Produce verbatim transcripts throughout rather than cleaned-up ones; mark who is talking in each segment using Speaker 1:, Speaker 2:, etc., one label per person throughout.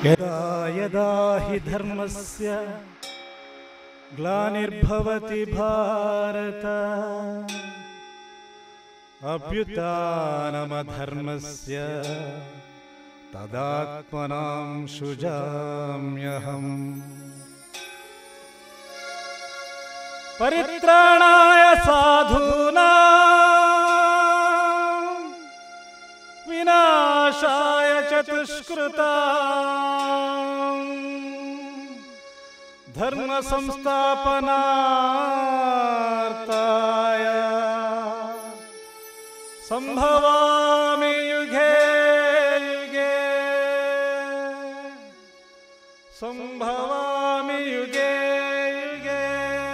Speaker 1: यदा यदा हि धर्मस्य ग्लानिर्भवति भारत अभ्युत्थानमधर्मस्य तदात्मनां सृजाम्यहम्। परित्राणाय साधूनां विनाशाय च दुष्कृतां धर्म संस्थापनार्थाय संभवामि युगे युगे संभवामि युगे युगे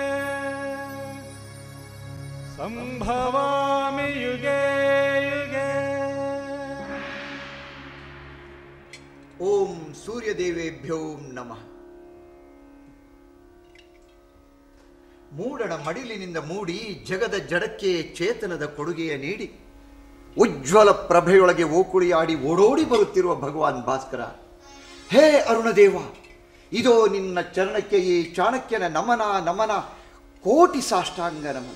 Speaker 1: संभवामि युगे युगे।
Speaker 2: ओम सूर्यदेवेभ्यो नमः। ಮೂಡಣ ಮಡಿಲಿನಿಂದ ಮೂಡಿ ಜಗದ ಜಡಕ್ಕೆ ಚೇತನದ ಕೊಡುಗೆಯ ನೀಡಿ ಉಜ್ವಲ ಪ್ರಭೆಯೊಳಗೆ ಓಕುಳಿಯಾಡಿ ಓಡೋಡಿ ಬರುತ್ತಿರುವ ಭಗವಾನ್ ಭಾಸ್ಕರ, ಹೇ ಅರುಣದೇವ, ಇದೋ ನಿನ್ನ ಚರಣಕ್ಕೆ ಈ ಚಾಣಕ್ಯನ ನಮನ ನಮನ, ಕೋಟಿ ಸಾಷ್ಟಾಂಗ ನಮನ.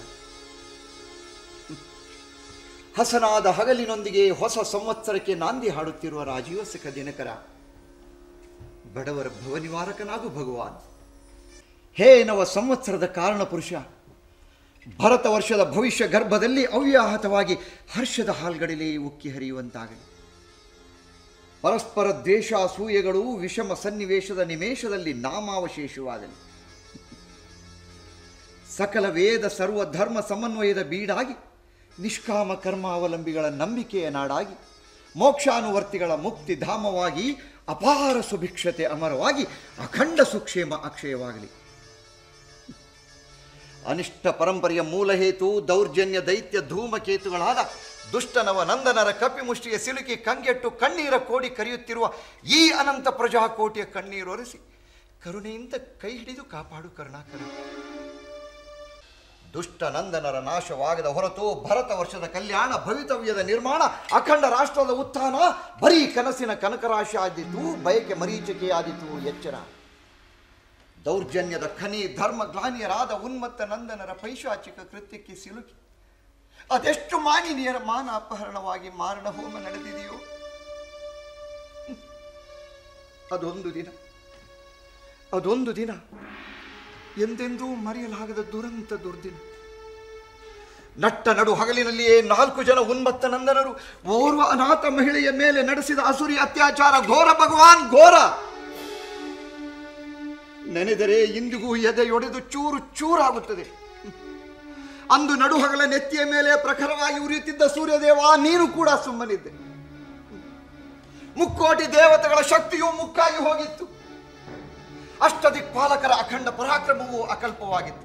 Speaker 2: ಹಸನಾದ ಹಗಲಿನೊಂದಿಗೆ ಹೊಸ ಸಂವತ್ಸರಕ್ಕೆ ನಾಂದಿ ಹಾಡುತ್ತಿರುವ ರಾಜೀವಸಕ ದಿನಕರ, ಬಡವರ ಭವನಿವಾರಕನಾಗು ಭಗವಾನ್. ಹೇ ನವ ಸಂವತ್ಸರದ ಕಾರಣ ಪುರುಷ, ಭರತ ವರ್ಷದ ಭವಿಷ್ಯ ಗರ್ಭದಲ್ಲಿ ಅವ್ಯಾಹತವಾಗಿ ಹರ್ಷದ ಹಾಲ್ಗಡಲೇ ಉಕ್ಕಿ ಹರಿಯುವಂತಾಗಲಿ. ಪರಸ್ಪರ ದ್ವೇಷ ಅಸೂಯೆಗಳು ವಿಷಮ ಸನ್ನಿವೇಶದ ನಿಮೇಷದಲ್ಲಿ ನಾಮಾವಶೇಷವಾಗಲಿ. ಸಕಲ ವೇದ ಸರ್ವ ಧರ್ಮ ಸಮನ್ವಯದ ಬೀಡಾಗಿ ನಿಷ್ಕಾಮ ಕರ್ಮಾವಲಂಬಿಗಳ ನಂಬಿಕೆಯ ನಾಡಾಗಿ ಮೋಕ್ಷಾನುವರ್ತಿಗಳ ಮುಕ್ತಿ ಧಾಮವಾಗಿ ಅಪಾರ ಸುಭಿಕ್ಷತೆ ಅಮರವಾಗಿ ಅಖಂಡ ಸುಕ್ಷೇಮ ಅಕ್ಷಯವಾಗಲಿ. ಅನಿಷ್ಟ ಪರಂಪರೆಯ ಮೂಲಹೇತು ದೌರ್ಜನ್ಯ ದೈತ್ಯ ಧೂಮಕೇತುಗಳಾದ ದುಷ್ಟನವ ನಂದನರ ಕಪಿಮುಷ್ಟಿಗೆ ಸಿಲುಕಿ ಕಂಗೆಟ್ಟು ಕಣ್ಣೀರ ಕೋಡಿ ಕರೆಯುತ್ತಿರುವ ಈ ಅನಂತ ಪ್ರಜಾಕೋಟಿಯ ಕಣ್ಣೀರೊರೆಸಿ ಕರುಣೆಯಿಂದ ಕೈ ಹಿಡಿದು ಕಾಪಾಡು ಕರುಣಾಕರ. ದುಷ್ಟ ನಂದನರ ನಾಶವಾಗದ ಹೊರತು ಭರತ ವರ್ಷದ ಕಲ್ಯಾಣ, ಭವಿತವ್ಯದ ನಿರ್ಮಾಣ, ಅಖಂಡ ರಾಷ್ಟ್ರದ ಉತ್ಥಾನ ಬರೀ ಕನಸಿನ ಕನಕರಾಶಿ ಆದಿತು, ಬಯಕೆ ಮರೀಚಿಕೆಯಾದಿತು ಎಚ್ಚರ. ದೌರ್ಜನ್ಯದ ಖನಿ ಧರ್ಮ ಗ್ಲಾನಿಯರಾದ ಉನ್ಮತ್ತ ನಂದನರ ಪೈಶಾಚಿಕ ಕೃತ್ಯಕ್ಕೆ ಸಿಲುಕಿ ಅದೆಷ್ಟು ಮಾನಿನಿಯರ ಮಾನ ಅಪಹರಣವಾಗಿ ಮಾರಣ ಹೋಮ ನಡೆದಿದೆಯೋ. ಅದೊಂದು ದಿನ ಅದೊಂದು ದಿನ ಎಂದೆಂದೂ ಮರೆಯಲಾಗದ ದುರಂತ ದುರ್ದಿನ. ನಟ್ಟ ನಡು ಹಗಲಿನಲ್ಲಿಯೇ ನಾಲ್ಕು ಜನ ಉನ್ಮತ್ತ ನಂದನರು ಓರ್ವ ಅನಾಥ ಮಹಿಳೆಯ ಮೇಲೆ ನಡೆಸಿದ ಅಸುರಿ ಅತ್ಯಾಚಾರ ಘೋರ ಭಗವಾನ್ ಘೋರ. ನೆನೆದರೆ ಇಂದಿಗೂ ಎದೆಯೊಡೆದು ಚೂರು ಚೂರಾಗುತ್ತದೆ. ಅಂದು ನಡುಹಗಲ ನೆತ್ತಿಯ ಮೇಲೆ ಪ್ರಖರವಾಗಿ ಉರಿಯುತ್ತಿದ್ದ ಸೂರ್ಯದೇವ, ನೀನು ಕೂಡ ಸುಮ್ಮನಿದ್ದೆ. ಮುಕ್ಕೋಟಿ ದೇವತೆಗಳ ಶಕ್ತಿಯೂ ಮುಕ್ಕಾಗಿ ಹೋಗಿತ್ತು. ಅಷ್ಟದಿಕ್ಪಾಲಕರ ಅಖಂಡ ಪರಾಕ್ರಮವೂ ಅಕಲ್ಪವಾಗಿತ್ತು.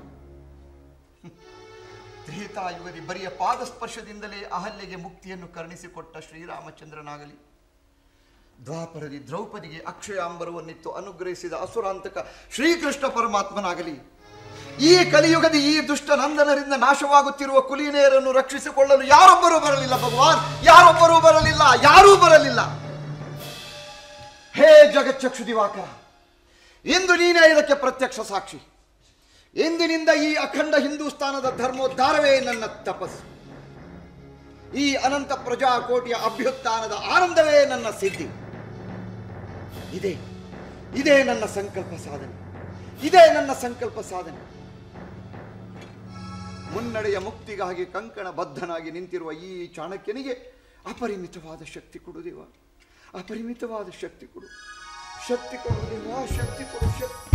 Speaker 2: ತ್ರೇತಾಯುಗದಿ ಬರಿಯ ಪಾದಸ್ಪರ್ಶದಿಂದಲೇ ಅಹಲ್ಯೆಗೆ ಮುಕ್ತಿಯನ್ನು ಕರುಣಿಸಿಕೊಟ್ಟ ಶ್ರೀರಾಮಚಂದ್ರನಾಗಲಿ, ದ್ವಾಪರದಿ ದ್ರೌಪದಿಗೆ ಅಕ್ಷಯಾಂಬರವನ್ನಿತ್ತು ಅನುಗ್ರಹಿಸಿದ ಅಸುರಾಂತಕ ಶ್ರೀಕೃಷ್ಣ ಪರಮಾತ್ಮನಾಗಲಿ, ಈ ಕಲಿಯುಗದ ಈ ದುಷ್ಟ ನಂದನರಿಂದ ನಾಶವಾಗುತ್ತಿರುವ ಕುಲೀನೆಯರನ್ನು ರಕ್ಷಿಸಿಕೊಳ್ಳಲು ಯಾರೊಬ್ಬರೂ ಬರಲಿಲ್ಲ ಭಗವಾನ್, ಯಾರೊಬ್ಬರೂ ಬರಲಿಲ್ಲ, ಯಾರೂ ಬರಲಿಲ್ಲ. ಹೇ ಜಗಚ್ಚಕ್ಷು ದಿವಾಕರ, ಇಂದು ನೀನೇ ಇದಕ್ಕೆ ಪ್ರತ್ಯಕ್ಷ ಸಾಕ್ಷಿ. ಇಂದಿನಿಂದ ಈ ಅಖಂಡ ಹಿಂದೂಸ್ತಾನದ ಧರ್ಮೋದ್ಧಾರವೇ ನನ್ನ ತಪಸ್ಸು. ಈ ಅನಂತ ಪ್ರಜಾಕೋಟಿಯ ಅಭ್ಯುತ್ಥಾನದ ಆನಂದವೇ ನನ್ನ ಸಿದ್ಧಿ. ಇದೇ ಇದೇ ನನ್ನ ಸಂಕಲ್ಪ ಸಾಧನೆ, ಇದೇ ನನ್ನ ಸಂಕಲ್ಪ ಸಾಧನೆ. ಮುನ್ನಡೆಯ ಮುಕ್ತಿಗಾಗಿ ಕಂಕಣ ಬದ್ಧನಾಗಿ ನಿಂತಿರುವ ಈ ಚಾಣಕ್ಯನಿಗೆ ಅಪರಿಮಿತವಾದ ಶಕ್ತಿ ಕೊಡು ದೇವ, ಅಪರಿಮಿತವಾದ ಶಕ್ತಿ ಕೊಡು, ಶಕ್ತಿ ಕೊಡು ದೇವ, ಶಕ್ತಿ ಕೊಡು. ಶಕ್ತಿ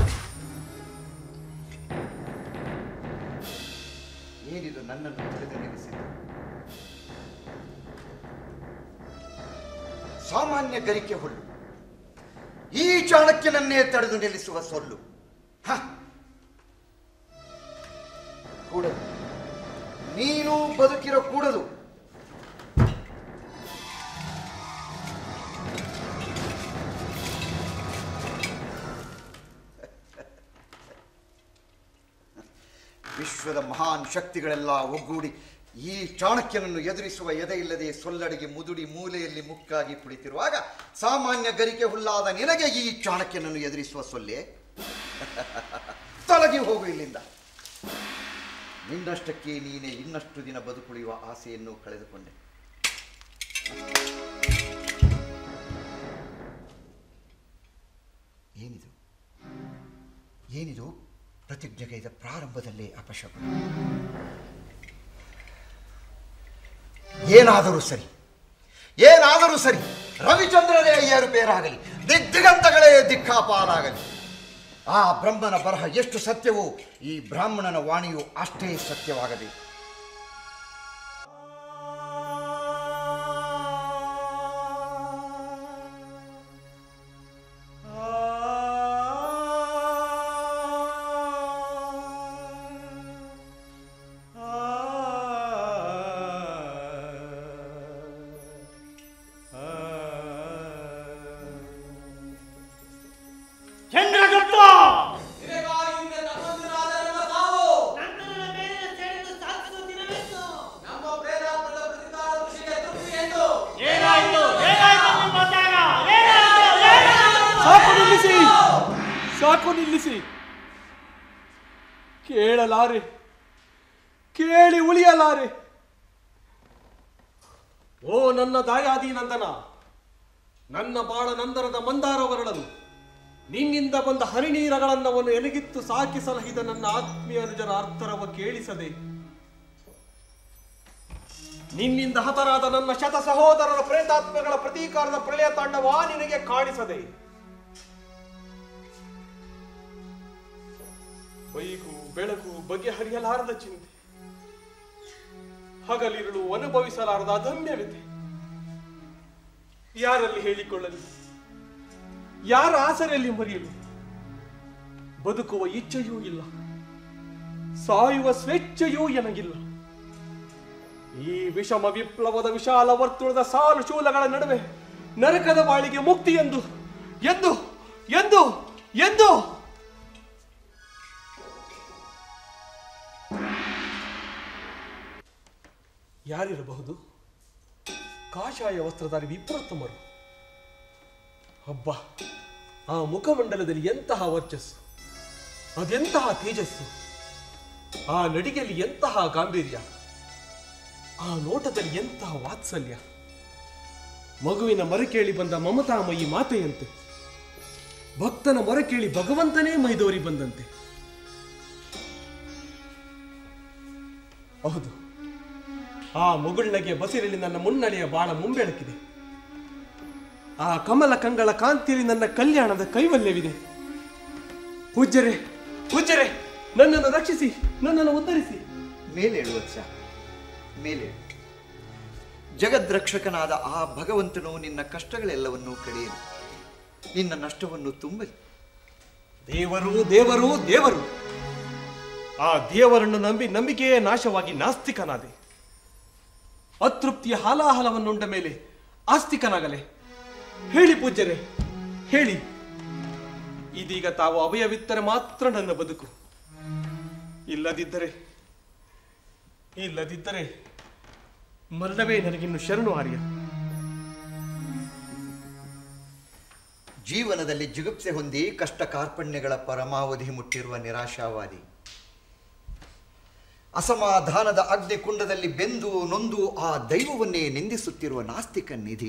Speaker 2: ಏನಿದು ನನ್ನನ್ನು ತಡೆದು ನಿಲ್ಲಿಸಿದೆ? ಸಾಮಾನ್ಯ ಗರಿಕೆ ಹುಲ್ಲು, ಈ ಚಾಣಕ್ಯನನ್ನೇ ತಡೆದು ನಿಲ್ಲಿಸುವ ಸೊಲ್ಲು. ಕೂಡದು, ನೀನು ಬದುಕಿರೋ ಕೂಡದು. ವಿಶ್ವದ ಮಹಾನ್ ಶಕ್ತಿಗಳೆಲ್ಲ ಒಗ್ಗೂಡಿ ಈ ಚಾಣಕ್ಯನನ್ನು ಎದುರಿಸುವ ಎದೆಯಿಲ್ಲದೆ ಸೊಲ್ಲಡಿಗೆ ಮುದುಡಿ ಮೂಲೆಯಲ್ಲಿ ಮುಕ್ಕಾಗಿ ಕುಳಿತಿರುವಾಗ ಸಾಮಾನ್ಯ ಗರಿಕೆ ಹುಲ್ಲಾದ ನಿನಗೆ ಈ ಚಾಣಕ್ಯನನ್ನು ಎದುರಿಸುವ ಸೊಲ್ಲೆ? ತೊಲಗಿ ಹೋಗು ಇಲ್ಲಿಂದ. ನಿನ್ನಷ್ಟಕ್ಕೆ ನೀನೆ ಇನ್ನಷ್ಟು ದಿನ ಬದುಕುಳಿಯುವ ಆಸೆಯನ್ನು ಕಳೆದುಕೊಂಡೆ. ಏನಿದು ಏನಿದು ಪ್ರತಿಜ್ಞೆಗೈದ ಪ್ರಾರಂಭದಲ್ಲೇ ಅಪಶಕುನ. ಏನಾದರೂ ಸರಿ ಏನಾದರೂ ಸರಿ ರವಿಚಂದ್ರನೇ ಏರುಪೇರಾಗಲಿ, ದಿಗ್ದಿಗಂತಗಳೇ ದಿಕ್ಕಾಪಾಲಾಗಲಿ. ಆ ಬ್ರಹ್ಮನ ಬರಹ ಎಷ್ಟು ಸತ್ಯವೋ ಈ ಬ್ರಾಹ್ಮಣನ ವಾಣಿಯು ಅಷ್ಟೇ ಸತ್ಯವಾಗಬೇಕು.
Speaker 1: ಸಾಕು ನಿಲ್ಲಿಸಿ. ಕೇಳಲಾರೆ, ಕೇಳಿ ಉಳಿಯಲಾರೆ. ಓ ನನ್ನ ದಾಯಾದಿ ನಂದನ, ನನ್ನ ಬಾಳ ನಂದನದ ಮಂದಾರವರಳನು, ನಿನ್ನಿಂದ ಬಂದ ಹರಿನೀರಗಳನ್ನವನ್ನು ಎನಗಿತ್ತು ಸಾಕಿ ಸಲಹಿದ ನನ್ನ ಆತ್ಮೀಯ ಅನುಜರ ಅರ್ಥರವ ಕೇಳಿಸದೆ, ನಿನ್ನಿಂದ ಹತರಾದ ನನ್ನ ಶತ ಸಹೋದರರ ಪ್ರೇತಾತ್ಮಗಳ ಪ್ರತೀಕಾರದ ಪ್ರಳಯ ತಾಂಡವ ನಿನಗೆ ಕಾಣಿಸದೆ, ಬೈಕು ಬೆಳಕು ಬಗೆಹರಿಯಲಾರದ ಚಿಂತೆ, ಹಗಲಿರುಳು ಅನುಭವಿಸಲಾರದ ಅದಮ್ಯವಿದೆ. ಯಾರಲ್ಲಿ ಹೇಳಿಕೊಳ್ಳಲಿ, ಯಾರ ಆಸರೆಯಲ್ಲಿ ಮರೆಯಲು? ಬದುಕುವ ಇಚ್ಛೆಯೂ ಇಲ್ಲ, ಸಾಯುವ ಸ್ವೇಚ್ಛೆಯೂ ಎನಗಿಲ್ಲ. ಈ ವಿಷಮ ವಿಪ್ಲವದ ವಿಶಾಲ ವರ್ತುಳದ ಸಾಲು ಶೂಲಗಳ ನಡುವೆ ನರಕದ ಬಾಳಿಗೆ ಮುಕ್ತಿ ಎಂದು ಎಂದು ಎಂದು ಎಂದು ಯಾರಿರಬಹುದು? ಕಾಷಾಯ ವಸ್ತ್ರಧಾರಿ ವಿಪ್ರೋತ್ತಮರು. ಹಬ್ಬ, ಆ ಮುಖಮಂಡಲದಲ್ಲಿ ಎಂತಹ ವರ್ಚಸ್ಸು, ಅದೆಂತಹ ತೇಜಸ್ಸು, ಆ ನಡಿಗೆಯಲ್ಲಿ ಎಂತಹ ಗಾಂಭೀರ್ಯ, ಆ ನೋಟದಲ್ಲಿ ಎಂತಹ ವಾತ್ಸಲ್ಯ. ಮಗುವಿನ ಮೊರೆ ಕೇಳಿ ಬಂದ ಮಮತಾಮಯಿ ಮಾತೆಯಂತೆ, ಭಕ್ತನ ಮೊರೆ ಕೇಳಿ ಭಗವಂತನೇ ಮೈದೋರಿ ಬಂದಂತೆ. ಹೌದು, ಆ ಮುಗುಳ್ನಗೆ ಬಸಿರಲ್ಲಿ ನನ್ನ ಮುನ್ನಡೆಯ ಬಾಳ ಮುಂಬೆಳಕಿದೆ. ಆ ಕಮಲ ಕಂಗಳ ಕಾಂತಿಯಲ್ಲಿ ನನ್ನ ಕಲ್ಯಾಣದ ಕೈವಲ್ಯವಿದೆ. ಪೂಜ್ಯರೇ, ಪೂಜ್ಯರೇ, ನನ್ನನ್ನು ರಕ್ಷಿಸಿ, ನನ್ನನ್ನು ಉದ್ಧರಿಸಿ.
Speaker 2: ಮೇಲೇಳು ವತ್ಸ, ಮೇಲೇಳು. ಜಗದ್ರಕ್ಷಕನಾದ ಆ ಭಗವಂತನು ನಿನ್ನ ಕಷ್ಟಗಳೆಲ್ಲವನ್ನೂ ಕಳೆಯಲಿ, ನಿನ್ನ ನಷ್ಟವನ್ನು ತುಂಬಲಿ.
Speaker 1: ದೇವರು ದೇವರು ದೇವರು ಆ ದೇವರನ್ನು ನಂಬಿ ನಂಬಿಕೆಯೇ ನಾಶವಾಗಿ ನಾಸ್ತಿಕನಾದೆ. ಅತೃಪ್ತಿಯ ಹಾಲಾಹಲವನ್ನುಂಡ ಮೇಲೆ ಆಸ್ತಿಕನಾಗಲೆ? ಹೇಳಿ ಪೂಜ್ಯರೇ, ಹೇಳಿ. ಇದೀಗ ತಾವು ಅಭಯವಿತ್ತರೆ ಮಾತ್ರ ನನ್ನ ಬದುಕು, ಇಲ್ಲದಿದ್ದರೆ ಇಲ್ಲದಿದ್ದರೆ ಮರಣವೇ ನನಗಿನ್ನು ಶರಣು ಆರ್ಯ.
Speaker 2: ಜೀವನದಲ್ಲಿ ಜಿಗುಪ್ಸೆ ಹೊಂದಿ ಕಷ್ಟ ಕಾರ್ಪಣ್ಯಗಳ ಪರಮಾವಧಿ ಮುಟ್ಟಿರುವ ನಿರಾಶಾವಾದಿ, ಅಸಮಾಧಾನದ ಅಗ್ನಿಕುಂಡದಲ್ಲಿ ಬೆಂದು ನೊಂದು ಆ ದೈವವನ್ನೇ ನಿಂದಿಸುತ್ತಿರುವ ನಾಸ್ತಿಕ ನಿಧಿ,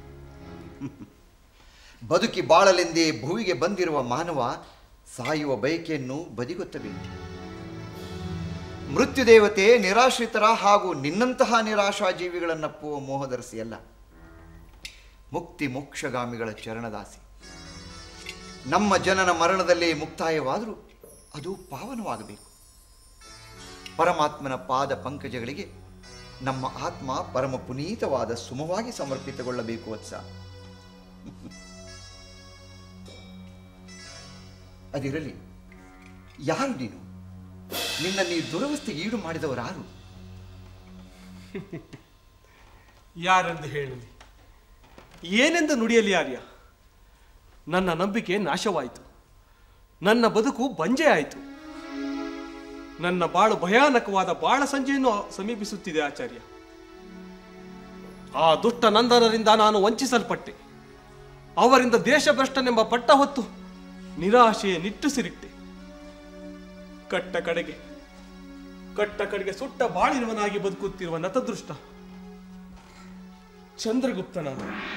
Speaker 2: ಬದುಕಿ ಬಾಳಲೆಂದೇ ಭುವಿಗೆ ಬಂದಿರುವ ಮಾನವ ಸಾಯುವ ಬಯಕೆಯನ್ನು ಬದಿಗೊತ್ತಬೇಕು. ಮೃತ್ಯುದೇವತೆ ನಿರಾಶ್ರಿತರ ಹಾಗೂ ನಿನ್ನಂತಹ ನಿರಾಶಾ ಜೀವಿಗಳನ್ನಪ್ಪುವ ಮೋಹದರಸಿಯಲ್ಲ, ಮುಕ್ತಿ ಮೋಕ್ಷಗಾಮಿಗಳ ಚರಣದಾಸಿ. ನಮ್ಮ ಜನನ ಮರಣದಲ್ಲೇ ಮುಕ್ತಾಯವಾದರೂ ಅದು ಪಾವನವಾಗಬೇಕು. ಪರಮಾತ್ಮನ ಪಾದ ಪಂಕಜಗಳಿಗೆ ನಮ್ಮ ಆತ್ಮ ಪರಮ ಪುನೀತವಾದ ಸುಮವಾಗಿ ಸಮರ್ಪಿತಗೊಳ್ಳಬೇಕು ವತ್ಸ. ಅದಿರಲಿ, ಯಾರು ನೀನು? ನಿನ್ನ ನೀ ದುರವಸ್ಥೆಗೆ ಈಡು ಮಾಡಿದವರಾರು?
Speaker 1: ಯಾರೆಂದು ಹೇಳಲಿ, ಏನೆಂದು ನುಡಿಯಲಿ ಆರ್ಯ? ನನ್ನ ನಂಬಿಕೆ ನಾಶವಾಯಿತು, ನನ್ನ ಬದುಕು ಬಂಜೆ ಆಯಿತು. ನನ್ನ ಬಾಳು ಭಯಾನಕವಾದ ಬಾಳ ಸಂಜೆಯನ್ನು ಸಮೀಪಿಸುತ್ತಿದೆ ಆಚಾರ್ಯ. ಆ ದುಷ್ಟ ನಂದನರಿಂದ ನಾನು ವಂಚಿಸಲ್ಪಟ್ಟೆ. ಅವರಿಂದ ದೇಶಭ್ರಷ್ಟನೆಂಬ ಪಟ್ಟ ಹೊತ್ತು ನಿರಾಶೆಯ ನಿಟ್ಟುಸಿರಿಟ್ಟೆ. ಕಟ್ಟ ಕಡೆಗೆ ಕಟ್ಟ ಕಡೆಗೆ ಸುಟ್ಟ ಬಾಳಿನವನಾಗಿ ಬದುಕುತ್ತಿರುವ ನತದೃಷ್ಟ ಚಂದ್ರಗುಪ್ತನಾದ.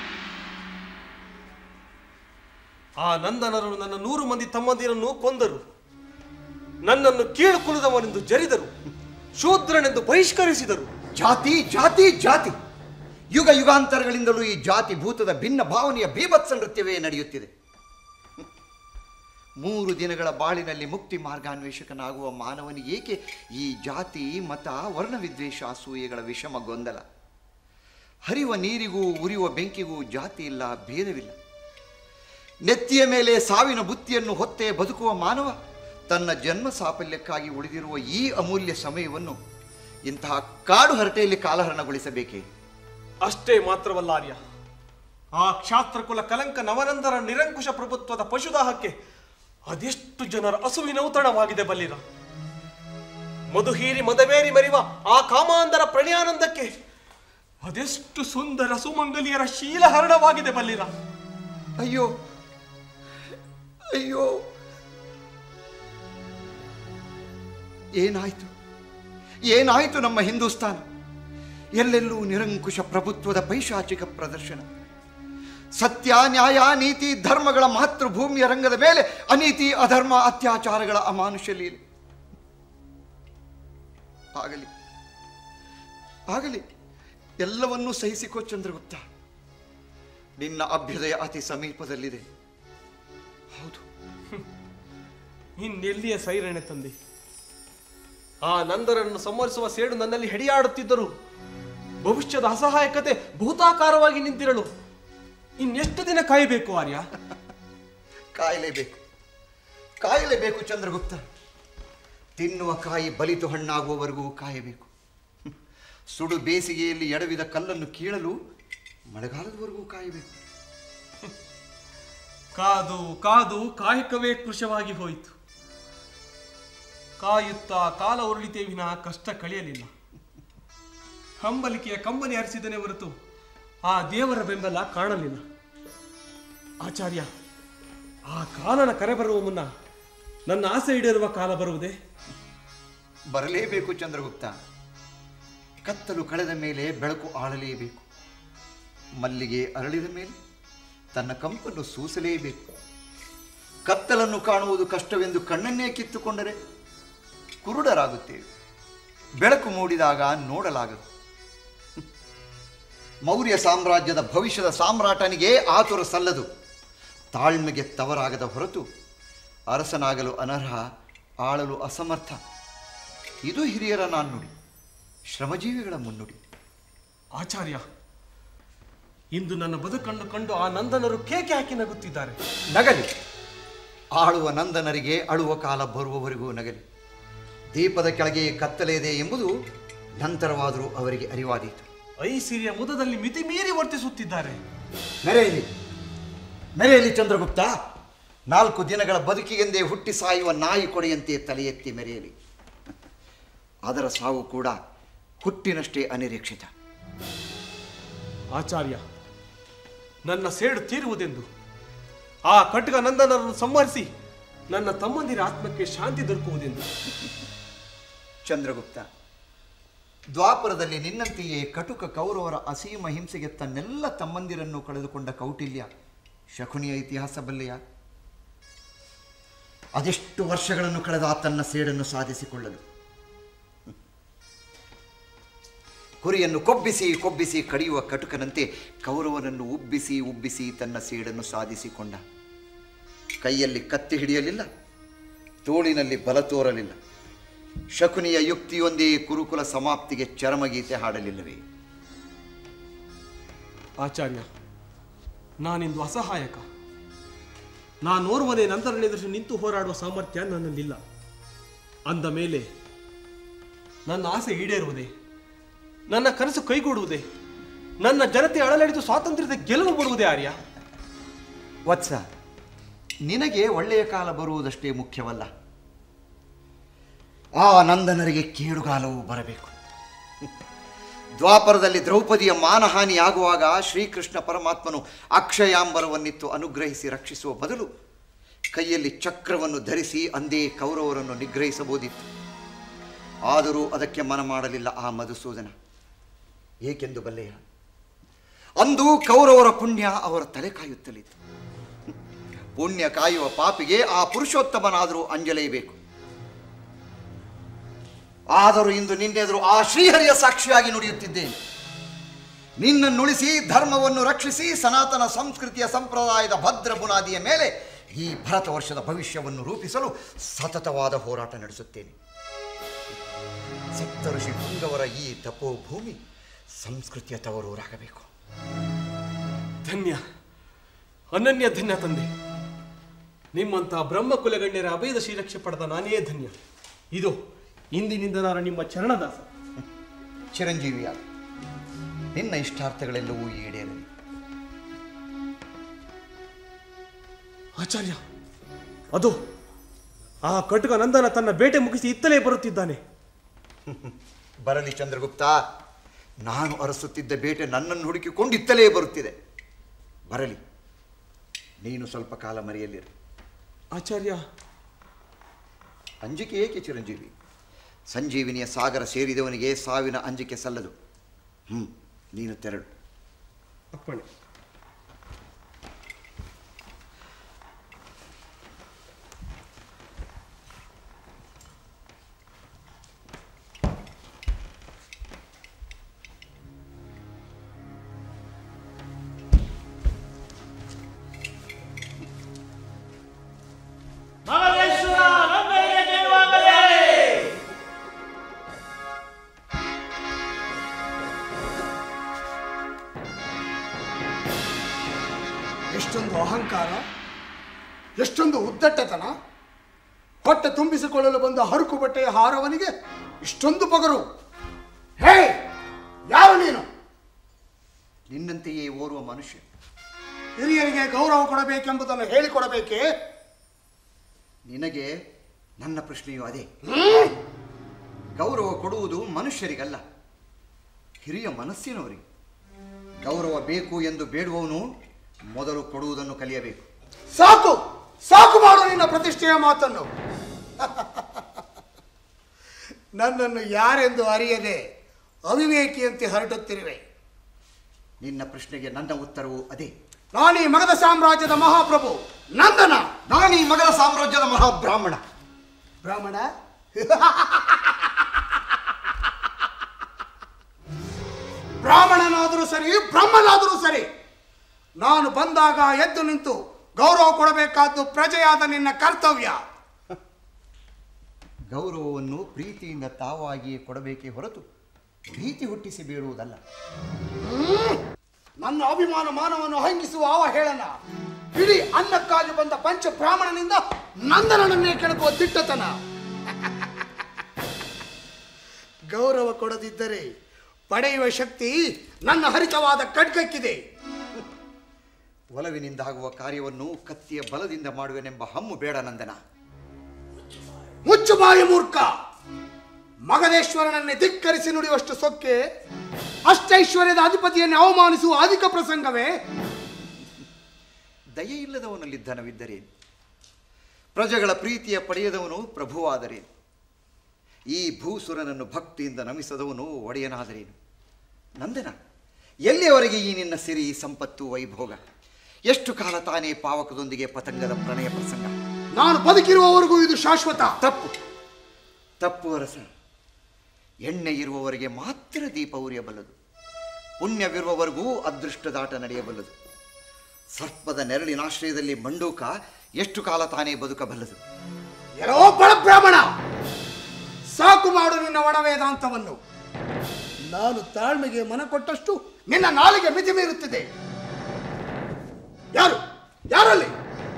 Speaker 1: ಆ ನಂದನರು ನನ್ನ ನೂರು ಮಂದಿ ತಮ್ಮಂದಿರನ್ನು ಕೊಂದರು. ನನ್ನನ್ನು ಕೀಳು ಕುಲದವನೆಂದು ಜರಿದರು. ಶೂದ್ರನೆಂದು ಬಹಿಷ್ಕರಿಸಿದರು.
Speaker 2: ಜಾತಿ ಜಾತಿ ಜಾತಿ ಯುಗ ಯುಗಾಂತರಗಳಿಂದಲೂ ಈ ಜಾತಿ ಭೂತದ ಭಿನ್ನ ಭಾವನೆಯ ಬೀಭತ್ಸ ನೃತ್ಯವೇ ನಡೆಯುತ್ತಿದೆ. ಮೂರು ದಿನಗಳ ಬಾಳಿನಲ್ಲಿ ಮುಕ್ತಿ ಮಾರ್ಗಾನ್ವೇಷಕನಾಗುವ ಮಾನವನಿಗೆ ಏಕೆ ಈ ಜಾತಿ ಮತ ವರ್ಣವಿದ್ವೇಷ ಅಸೂಯೆಗಳ ವಿಷಮ ಗೊಂದಲ? ಹರಿಯುವ ನೀರಿಗೂ ಉರಿಯುವ ಬೆಂಕಿಗೂ ಜಾತಿ ಇಲ್ಲ, ಭೇದವಿಲ್ಲ. ನೆತ್ತಿಯ ಮೇಲೆ ಸಾವಿನ ಬುತ್ತಿಯನ್ನು ಹೊತ್ತೇ ಬದುಕುವ ಮಾನವ ತನ್ನ ಜನ್ಮ ಸಾಫಲ್ಯಕ್ಕಾಗಿ ಉಳಿದಿರುವ ಈ ಅಮೂಲ್ಯ ಸಮಯವನ್ನು ಇಂತಹ ಕಾಡು ಹರಟೆಯಲ್ಲಿ ಕಾಲಹರಣಗೊಳಿಸಬೇಕೇ?
Speaker 1: ಅಷ್ಟೇ ಮಾತ್ರವಲ್ಲ ಆರ್ಯ, ಆ ಕ್ಷಾತ್ರಕುಲ ಕಲಂಕ ನವನಂದರ ನಿರಂಕುಶ ಪ್ರಭುತ್ವದ ಪಶುದಾಹಕ್ಕೆ ಅದೆಷ್ಟು ಜನರ ಅಸುವಿನ ಔತಣವಾಗಿದೆ ಬಲ್ಲಿರ. ಮಧುಹೀರಿ ಮದವೇರಿ ಮರಿವ ಆ ಕಾಮಾಂಧರ ಪ್ರಣಯಾನಂದಕ್ಕೆ ಅದೆಷ್ಟು ಸುಂದರ ಸುಮಂಗಲಿಯರ ಶೀಲಹರಣವಾಗಿದೆ ಬಲ್ಲಿರ.
Speaker 2: ಅಯ್ಯೋ ಅಯ್ಯೋ, ಏನಾಯ್ತು ಏನಾಯ್ತು ನಮ್ಮ ಹಿಂದೂಸ್ತಾನ? ಎಲ್ಲೆಲ್ಲೂ ನಿರಂಕುಶ ಪ್ರಭುತ್ವದ ಪೈಶಾಚಿಕ ಪ್ರದರ್ಶನ. ಸತ್ಯ ನ್ಯಾಯ ನೀತಿ ಧರ್ಮಗಳ ಮಾತೃಭೂಮಿಯ ರಂಗದ ಮೇಲೆ ಅನೀತಿ ಅಧರ್ಮ ಅತ್ಯಾಚಾರಗಳ ಅಮಾನುಷ ಲೀಲೆ. ಆಗಲಿ ಆಗಲಿ, ಎಲ್ಲವನ್ನೂ ಸಹಿಸಿಕೋ ಚಂದ್ರಗುಪ್ತ. ನಿನ್ನ ಅಭ್ಯುದಯ ಅತಿ ಸಮೀಪದಲ್ಲಿದೆ. ಹೌದು,
Speaker 1: ಇನ್ನೆಲ್ಲಿಯ ಸೈರಣೆ ತಂದೆ? ಆ ನಂದರನ್ನು ಸಂಹರಿಸುವ ಸೇಡು ನನ್ನಲ್ಲಿ ಹೆಡಿಯಾಡುತ್ತಿದ್ದರು. ಭವಿಷ್ಯದ ಅಸಹಾಯಕತೆ ಭೂತಾಕಾರವಾಗಿ ನಿಂತಿರಲು ಇನ್ನೆಷ್ಟು ದಿನ ಕಾಯಬೇಕು ಆರ್ಯ?
Speaker 2: ಕಾಯಲೇಬೇಕು ಕಾಯಲೇಬೇಕು ಚಂದ್ರಗುಪ್ತ. ತಿನ್ನುವ ಕಾಯಿ ಬಲಿತು ಹಣ್ಣಾಗುವವರೆಗೂ ಕಾಯಬೇಕು. ಸುಡು ಬೇಸಿಗೆಯಲ್ಲಿ ಎಡವಿದ ಕಲ್ಲನ್ನು ಕೀಳಲು ಮಳೆಗಾಲದವರೆಗೂ ಕಾಯಬೇಕು.
Speaker 1: ಕಾದು ಕಾದು ಕಾಯಕವೇ ಕೃಶವಾಗಿ ಹೋಯಿತು. ಕಾಯುತ್ತಾ ಕಾಲ ಉರುಳಿತೇ ವಿನ ಕಷ್ಟ ಕಳೆಯಲಿಲ್ಲ. ಹಂಬಲಿಕೆಯ ಕಂಬನಿ ಹರಿಸಿದನೇ ಹೊರತು ಆ ದೇವರ ಬೆಂಬಲ ಕಾಣಲಿಲ್ಲ. ಆಚಾರ್ಯ, ಆ ಕಾಲನ ಕರೆ ಬರುವ ಮುನ್ನ ನನ್ನ ಆಸೆ ಈಡೇರುವ ಕಾಲ ಬರುವುದೇ?
Speaker 2: ಬರಲೇಬೇಕು ಚಂದ್ರಗುಪ್ತ. ಕತ್ತಲು ಕಳೆದ ಮೇಲೆ ಬೆಳಕು ಆಳಲೇಬೇಕು. ಮಲ್ಲಿಗೆ ಅರಳಿದ ಮೇಲೆ ತನ್ನ ಕಂಪನ್ನು ಸೂಸಲೇಬೇಕು. ಕತ್ತಲನ್ನು ಕಾಣುವುದು ಕಷ್ಟವೆಂದು ಕಣ್ಣನ್ನೇ ಕಿತ್ತುಕೊಂಡರೆ ಕುರುಡರಾಗುತ್ತೇವೆ. ಬೆಳಕು ಮೂಡಿದಾಗ ನೋಡಲಾಗದು. ಮೌರ್ಯ ಸಾಮ್ರಾಜ್ಯದ ಭವಿಷ್ಯದ ಸಾಮ್ರಾಟನಿಗೆ ಆತುರ ಸಲ್ಲದು. ತಾಳ್ಮೆಗೆ ತವರಾಗದ ಹೊರತು ಅರಸನಾಗಲು ಅನರ್ಹ, ಆಳಲು ಅಸಮರ್ಥ. ಇದು ಹಿರಿಯರ ನಾಣ್ಣುಡಿ, ಶ್ರಮಜೀವಿಗಳ ಮುನ್ನುಡಿ.
Speaker 1: ಆಚಾರ್ಯ, ಇಂದು ನನ್ನ ಬದುಕನ್ನು ಕಂಡು ಆ ನಂದನರು ಕೇಕೆ ಹಾಕಿ ನಗುತ್ತಿದ್ದಾರೆ.
Speaker 2: ನಗಲಿ. ಆಳುವ ನಂದನರಿಗೆ ಅಳುವ ಕಾಲ ಬರುವವರೆಗೂ ನಗಲಿ. ದೀಪದ ಕೆಳಗೆ ಕತ್ತಲೆಯಿದೆ ಎಂಬುದು ನಂತರವಾದರೂ ಅವರಿಗೆ ಅರಿವಾದೀತು.
Speaker 1: ಐಸಿರಿಯ ಮುದದಲ್ಲಿ ಮಿತಿ ಮೀರಿ ವರ್ತಿಸುತ್ತಿದ್ದಾರೆ.
Speaker 2: ಮೆರೆಯಲಿ ಮೆರೆಯಲಿ ಚಂದ್ರಗುಪ್ತ. ನಾಲ್ಕು ದಿನಗಳ ಬದುಕಿಗೆಂದೇ ಹುಟ್ಟಿ ಸಾಯುವ ನಾಯಿ ಕೊಡೆಯಂತೆ ತಲೆ ಎತ್ತಿ ಮೆರೆಯಲಿ. ಅದರ ಸಾವು ಕೂಡ ಹುಟ್ಟಿನಷ್ಟೇ ಅನಿರೀಕ್ಷಿತ.
Speaker 1: ಆಚಾರ್ಯ, ನನ್ನ ಸೇಡು ತೀರುವುದೆಂದು ಆ ಕಟಕ ನಂದನರನ್ನು ಸಂಹರಿಸಿ ನನ್ನ ತಮ್ಮಂದಿರ ಆತ್ಮಕ್ಕೆ ಶಾಂತಿ ದೊರಕುವುದೆಂದು.
Speaker 2: ಚಂದ್ರಗುಪ್ತ, ದ್ವಾಪರದಲ್ಲಿ ನಿನ್ನಂತೆಯೇ ಕಟುಕ ಕೌರವರ ಅಸೀಮ ಹಿಂಸೆಗೆ ತನ್ನೆಲ್ಲ ತಮ್ಮಂದಿರನ್ನು ಕಳೆದುಕೊಂಡ ಕೌಟಿಲ್ಯ ಶಕುನಿಯ ಇತಿಹಾಸ ಬಲ್ಲೆಯ? ಅದೆಷ್ಟು ವರ್ಷಗಳನ್ನು ಕಳೆದ ತನ್ನ ಸೇಡನ್ನು ಸಾಧಿಸಿಕೊಳ್ಳಲು ಕುರಿಯನ್ನು ಕೊಬ್ಬಿಸಿ ಕೊಬ್ಬಿಸಿ ಕಡಿಯುವ ಕಟುಕನಂತೆ ಕೌರವನನ್ನು ಉಬ್ಬಿಸಿ ಉಬ್ಬಿಸಿ ತನ್ನ ಸೇಡನ್ನು ಸಾಧಿಸಿಕೊಂಡ. ಕೈಯಲ್ಲಿ ಕತ್ತಿ ಹಿಡಿಯಲಿಲ್ಲ, ತೋಳಿನಲ್ಲಿ ಬಲ ತೋರಲಿಲ್ಲ. ಶಕುನಿಯ ಯುಕ್ತಿಯೊಂದೇ ಕುರುಕುಲ ಸಮಾಪ್ತಿಗೆ ಚರಮಗೀತೆ ಹಾಡಲಿಲ್ಲವೇ?
Speaker 1: ಆಚಾರ್ಯ, ನಾನಿಂದು ಅಸಹಾಯಕ. ನಾನೋರ್ವನೇ ನಂತರನೆದುರು ನಿಂತು ಹೋರಾಡುವ ಸಾಮರ್ಥ್ಯ ನನ್ನಲ್ಲಿಲ್ಲ. ಅಂದ ಮೇಲೆ ನನ್ನ ಆಸೆ ಈಡೇರುವುದೇ? ನನ್ನ ಕನಸು ಕೈಗೂಡುವುದೇ? ನನ್ನ ಜನತೆ ಅಳಲಡಿದು ಸ್ವಾತಂತ್ರ್ಯದ ಗೆಲುವು ಬಿಡುವುದೇ ಆರ್ಯ?
Speaker 2: ವತ್ಸ, ನಿನಗೆ ಒಳ್ಳೆಯ ಕಾಲ ಬರುವುದಷ್ಟೇ ಮುಖ್ಯವಲ್ಲ. ಆ ನಂದನರಿಗೆ ಕೇಡುಗಾಲವೂ ಬರಬೇಕು. ದ್ವಾಪರದಲ್ಲಿ ದ್ರೌಪದಿಯ ಮಾನಹಾನಿಯಾಗುವಾಗ ಶ್ರೀಕೃಷ್ಣ ಪರಮಾತ್ಮನು ಅಕ್ಷಯಾಂಬರವನ್ನಿತ್ತು ಅನುಗ್ರಹಿಸಿ ರಕ್ಷಿಸುವ ಬದಲು ಕೈಯಲ್ಲಿ ಚಕ್ರವನ್ನು ಧರಿಸಿ ಅಂದೇ ಕೌರವರನ್ನು ನಿಗ್ರಹಿಸಬಹುದಿತ್ತು. ಆದರೂ ಅದಕ್ಕೆ ಮನ ಮಾಡಲಿಲ್ಲ ಆ ಮಧುಸೂದನ. ಏಕೆಂದು ಬಲ್ಲೆಯ? ಅಂದು ಕೌರವರ ಪುಣ್ಯ ಅವರ ತಲೆ ಕಾಯುತ್ತಲಿತ್ತು. ಪುಣ್ಯ ಕಾಯುವ ಪಾಪಿಗೆ ಆ ಪುರುಷೋತ್ತಮನಾದರೂ ಅಂಜಲೇಬೇಕು. ಆದರೂ ಇಂದು ನಿನ್ನೆದುರು ಆ ಶ್ರೀಹರಿಯ ಸಾಕ್ಷಿಯಾಗಿ ನುಡಿಯುತ್ತಿದ್ದೇನೆ. ನಿನ್ನನ್ನುಳಿಸಿ ಧರ್ಮವನ್ನು ರಕ್ಷಿಸಿ ಸನಾತನ ಸಂಸ್ಕೃತಿಯ ಸಂಪ್ರದಾಯದ ಭದ್ರ ಬುನಾದಿಯ ಮೇಲೆ ಈ ಭರತ ವರ್ಷದ ಭವಿಷ್ಯವನ್ನು ರೂಪಿಸಲು ಸತತವಾದ ಹೋರಾಟ ನಡೆಸುತ್ತೇನೆ. ಸಪ್ತಋಷಿ ಪುಂಗವರ ಈ ತಪೋಭೂಮಿ ಸಂಸ್ಕೃತಿಯ ತವರೂರಾಗಬೇಕು.
Speaker 1: ಧನ್ಯ, ಅನನ್ಯ ಧನ್ಯ ತಂದೆ. ನಿಮ್ಮಂಥ ಬ್ರಹ್ಮಕುಲಗಣ್ಯರ ಅಭೇದ ಶ್ರೀರಕ್ಷೆ ಪಡೆದ ನಾನೇ ಧನ್ಯ. ಇದು ಇಂದಿನಿಂದ ನಾನು ನಿಮ್ಮ ಚರಣದಾಸ.
Speaker 2: ಚಿರಂಜೀವಿಯಾದ ನಿನ್ನ ಇಷ್ಟಾರ್ಥಗಳೆಲ್ಲವೂ ಈಡೇರಲಿ.
Speaker 1: ಆಚಾರ್ಯ, ಅದು ಆ ಕಟುಕ ನಂದನ ತನ್ನ ಬೇಟೆ ಮುಗಿಸಿ ಇತ್ತಲೇ ಬರುತ್ತಿದ್ದಾನೆ.
Speaker 2: ಬರಲಿ ಚಂದ್ರಗುಪ್ತ, ನಾನು ಅರಸುತ್ತಿದ್ದ ಬೇಟೆ ನನ್ನನ್ನು ಹುಡುಕಿಕೊಂಡು ಇತ್ತಲೇ ಬರುತ್ತಿದೆ. ಬರಲಿ, ನೀನು ಸ್ವಲ್ಪ ಕಾಲ ಮರೆಯಲ್ಲಿರು.
Speaker 1: ಆಚಾರ್ಯ,
Speaker 2: ಅಂಜಿಕೆ ಏಕೆ ಚಿರಂಜೀವಿ? ಸಂಜೀವಿನಿಯ ಸಾಗರ ಸೇರಿದವನಿಗೆ ಸಾವಿನ ಅಂಜಿಕೆ ಸಲ್ಲದು. ಹ್ಮ್ ನೀನು ತೆರಳು.
Speaker 1: ಅಪ್ಪಣೆ.
Speaker 3: ಎಷ್ಟೊಂದು ಅಹಂಕಾರ, ಎಷ್ಟೊಂದು ಉದ್ದಟ್ಟತನ! ಹೊಟ್ಟೆ ತುಂಬಿಸಿಕೊಳ್ಳಲು ಬಂದ ಹರಕು ಬಟ್ಟೆಯ ಹಾರವನಿಗೆ ಇಷ್ಟೊಂದು ಪಗರು! ಹೇ, ಯಾರು ನೀನು?
Speaker 2: ನಿನ್ನಂತೆಯೇ ಓರ್ವ ಮನುಷ್ಯ.
Speaker 3: ಹಿರಿಯರಿಗೆ ಗೌರವ ಕೊಡಬೇಕೆಂಬುದನ್ನು ಹೇಳಿಕೊಡಬೇಕೇ?
Speaker 2: ನಿನಗೆ ನನ್ನ ಪ್ರಶ್ನೆಯೂ ಅದೇ. ಗೌರವ ಕೊಡುವುದು ಮನುಷ್ಯರಿಗಲ್ಲ, ಹಿರಿಯ ಮನಸ್ಸಿನವರಿಗೆ. ಗೌರವ ಬೇಕು ಎಂದು ಬೇಡುವವನು ಮೊದಲು ಕೊಡುವುದನ್ನು ಕಲಿಯಬೇಕು.
Speaker 3: ಸಾಕು ಸಾಕು ಮಾಡು ನಿನ್ನ ಪ್ರತಿಷ್ಠೆಯ ಮಾತನ್ನು. ನನ್ನನ್ನು ಯಾರೆಂದು ಅರಿಯದೆ ಅವಿವೇಕಿಯಂತೆ ಹರಡುತ್ತಿರುವೆ.
Speaker 2: ನಿನ್ನ ಪ್ರಶ್ನೆಗೆ ನನ್ನ ಉತ್ತರವು ಅದೇ.
Speaker 3: ನಾನೀ ಮಗಧ ಸಾಮ್ರಾಜ್ಯದ ಮಹಾಪ್ರಭು ನಂದನ.
Speaker 2: ನಾನೀ ಮಗಧ ಸಾಮ್ರಾಜ್ಯದ ಮಹಾಬ್ರಾಹ್ಮಣ.
Speaker 3: ಬ್ರಾಹ್ಮಣ? ಬ್ರಾಹ್ಮಣನಾದರೂ ಸರಿ, ಬ್ರಹ್ಮನಾದರೂ ಸರಿ, ನಾನು ಬಂದಾಗ ಎದ್ದು ನಿಂತು ಗೌರವ ಕೊಡಬೇಕಾದ್ದು ಪ್ರಜೆಯಾದ ನಿನ್ನ ಕರ್ತವ್ಯ.
Speaker 2: ಗೌರವವನ್ನು ಪ್ರೀತಿಯಿಂದ ತಾವಾಗಿಯೇ ಕೊಡಬೇಕೇ ಹೊರತು ಭೀತಿ ಹುಟ್ಟಿಸಿ ಬೇಡುವುದಲ್ಲ.
Speaker 3: ನನ್ನ ಅಭಿಮಾನ ಮಾನವನ್ನು ಹಂಗಿಸುವ ಅವ ಹೇಳನ ಇಡೀ ಅನ್ನಕ್ಕಾಗಿ ಬಂದ ಪಂಚ ಬ್ರಾಹ್ಮಣನಿಂದ ನಂದನನ್ನೇ ಕೆಣಕುವ ದಿಟ್ಟತನ. ಗೌರವ ಕೊಡದಿದ್ದರೆ ಪಡೆಯುವ ಶಕ್ತಿ ನನ್ನ ಹರಿತವಾದ ಖಡ್ಗಕ್ಕಿದೆ.
Speaker 2: ಒಲವಿನಿಂದಾಗುವ ಕಾರ್ಯವನ್ನು ಕತ್ತಿಯ ಬಲದಿಂದ ಮಾಡುವೆನೆಂಬ ಹಮ್ಮು ಬೇಡ ನಂದನ.
Speaker 3: ಮುಚ್ಚುಬಾಯಿ ಮೂರ್ಖ! ಮಗಧೇಶ್ವರನನ್ನೇ ಧಿಕ್ಕರಿಸಿ ನುಡಿಯುವಷ್ಟು ಸೊಕ್ಕೆ ಅಷ್ಟೈಶ್ವರ್ಯದ ಅಧಿಪತಿಯನ್ನು ಅವಮಾನಿಸುವ ಅಧಿಕ ಪ್ರಸಂಗವೇ?
Speaker 2: ದಯೆ ಇಲ್ಲದವನಲ್ಲಿ ಧನವಿದ್ದರೇನು? ಪ್ರಜೆಗಳ ಪ್ರೀತಿಯ ಪಡೆಯದವನು ಪ್ರಭುವಾದರೇನು? ಈ ಭೂಸುರನನ್ನು ಭಕ್ತಿಯಿಂದ ನಮಿಸದವನು ಒಡೆಯನಾದರೇನು? ನಂದನ, ಎಲ್ಲಿಯವರೆಗೆ ಈ ನಿನ್ನ ಸಿರಿ ಸಂಪತ್ತು ವೈಭೋಗ? ಎಷ್ಟು ಕಾಲ ತಾನೇ ಪಾವಕದೊಂದಿಗೆ ಪತಂಗದ ಪ್ರಣಯ ಪ್ರಸಂಗ?
Speaker 3: ನಾನು ಬದುಕಿರುವವರೆಗೂ ಇದು ಶಾಶ್ವತ.
Speaker 2: ತಪ್ಪು ತಪ್ಪು ಅರಸ. ಎಣ್ಣೆ ಇರುವವರೆಗೆ ಮಾತ್ರ ದೀಪ ಉರಿಯಬಲ್ಲದು. ಪುಣ್ಯವಿರುವವರೆಗೂ ಅದೃಷ್ಟದಾಟ ನಡೆಯಬಲ್ಲದು. ಸರ್ಪದ ನೆರಳಿನಾಶ್ರಯದಲ್ಲಿ ಮಂಡೂಕ ಎಷ್ಟು ಕಾಲ ತಾನೇ ಬದುಕಬಲ್ಲದು?
Speaker 3: ಎಲ್ಲೋ ಬಡ ಬ್ರಾಹ್ಮಣ, ಸಾಕು ಮಾಡು ನಿನ್ನ ಒಣವೇದಾಂತವನ್ನು. ನಾನು ತಾಳ್ಮೆಗೆ ಮನ ಕೊಟ್ಟಷ್ಟು ನಿನ್ನ ನಾಲಿಗೆ ಮಿತಿ ಮೀರುತ್ತಿದೆ. ಯಾರು ಯಾರಲ್ಲಿ?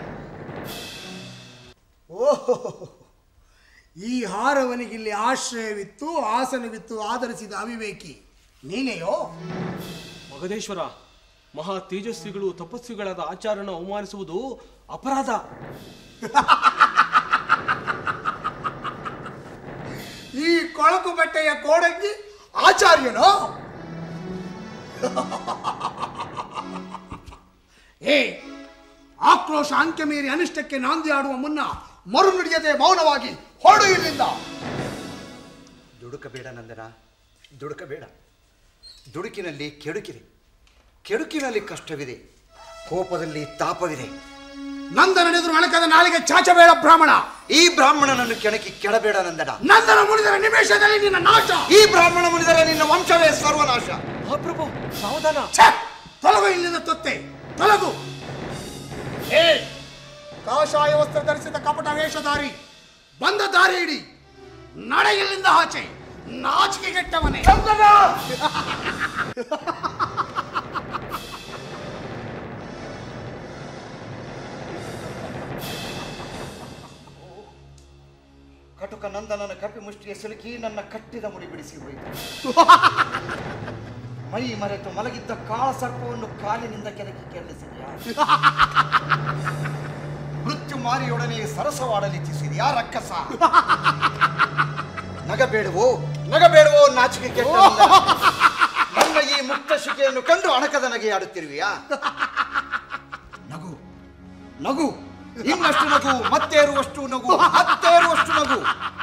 Speaker 3: ಓಹೋ, ಈ ಹಾರವನಿಗಿಲ್ಲಿ ಆಶ್ರಯವಿತ್ತು, ಆಸನವಿತ್ತು ಆಧರಿಸಿದ ಅವಿವೇಕಿ ನೀನೆಯೋ?
Speaker 1: ಮಗಧೇಶ್ವರ, ಮಹಾ ತೇಜಸ್ವಿಗಳು ತಪಸ್ವಿಗಳಾದ ಆಚಾರ್ಯನ ಅವಮಾನಿಸುವುದು ಅಪರಾಧ.
Speaker 3: ಕೊಳಕು ಬಟ್ಟೆಯ ಕೋಡಂಗಿ ಆಚಾರ್ಯನೋ? ಏ ಆಕ್ರೋಶ ಅಂಕೆ ಮೀರಿ ಅನಿಷ್ಟಕ್ಕೆ ನಾಂದಿ ಆಡುವ ಮುನ್ನ ಮರು ನುಡಿಯದೆ ಮೌನವಾಗಿ ಹೊರಡು ಇಲ್ಲಿಂದ.
Speaker 2: ದುಡುಕಬೇಡ ನಂದನ, ದುಡುಕಬೇಡ. ದುಡುಕಿನಲ್ಲಿ ಕೆಡುಕಿದೆ, ಕೆಡುಕಿನಲ್ಲಿ ಕಷ್ಟವಿದೆ, ಕೋಪದಲ್ಲಿ ತಾಪವಿದೆ.
Speaker 3: ನಂದನೆದುರು ಅಣಕದ ನಾಲಿಗೆ ಚಾಚಬೇಡ ಬ್ರಾಹ್ಮಣ.
Speaker 2: ಈ ಬ್ರಾಹ್ಮಣನನ್ನು ಕೆಣಕಿ ಕೆಡಬೇಡ ನಂದನ.
Speaker 3: ನಂದನ ಮುನಿದರೆ ನಿಮೇಷದಲ್ಲಿ ನಿನ್ನ ನಾಶ.
Speaker 2: ಈ ಬ್ರಾಹ್ಮಣ ಮುನಿದರೆ ನಿನ್ನ ವಂಶವೇ ಸರ್ವನಾಶ.
Speaker 1: ಮಹಾಪ್ರಭು ಸಾವಧಾನ.
Speaker 3: ತೊಲಗು ಇಲ್ಲಿಂದ ತೊತ್ತೆ, ತೊಲಗು. ಏ ಕಾಷಾಯ ವಸ್ತ್ರ ಧರಿಸಿದ ಕಪಟ ವೇಷಧಾರಿ, ಬಂದ ದಾರಿ ಇಡಿ, ನಡೆ ಇಲ್ಲಿಂದ ಆಚೆ. ನಾಚಿಕೆ ಕೆಟ್ಟವನೇ.
Speaker 2: ಕಟುಕ ನಂದನನ ಕಪಿ ಮುಷ್ಟಿಯ ಸಿಲುಕಿ ನನ್ನ ಕಟ್ಟಿದ ಮುಡಿ ಬಿಡಿಸಿ ಹೋಯಿತು. ಮೈ ಮರೆತು ಮಲಗಿದ್ದ ಕಾಳ ಸರ್ಪವನ್ನು ಕಾಲಿನಿಂದ ಕೆಳಗೆ ಕೆರಳಿಸಿದೆಯಾ? ಮೃತ್ಯು ಮಾರಿಯೊಡನೆ ಸರಸವಾಡಲಿಚ್ಛಿಸಿದೆಯಾ ರಕ್ಕಸ? ನಗಬೇಡವೋ, ನಗಬೇಡವೋ ನಾಚಿಕೆ ಕೆಟ್ಟ ನನ್ನ ಈ ಮುಕ್ತ ಶಿಕೆಯನ್ನು ಕಂಡು ಅಣಕದ ನಗೆಯಾಡುತ್ತಿರುವೆಯಾ? ನಗು, ನಗು, ಇನ್ನಷ್ಟು ನಗು, ಮತ್ತೇರುವಷ್ಟು ನಗು, ಮತ್ತೇರುವಷ್ಟು ನಗು.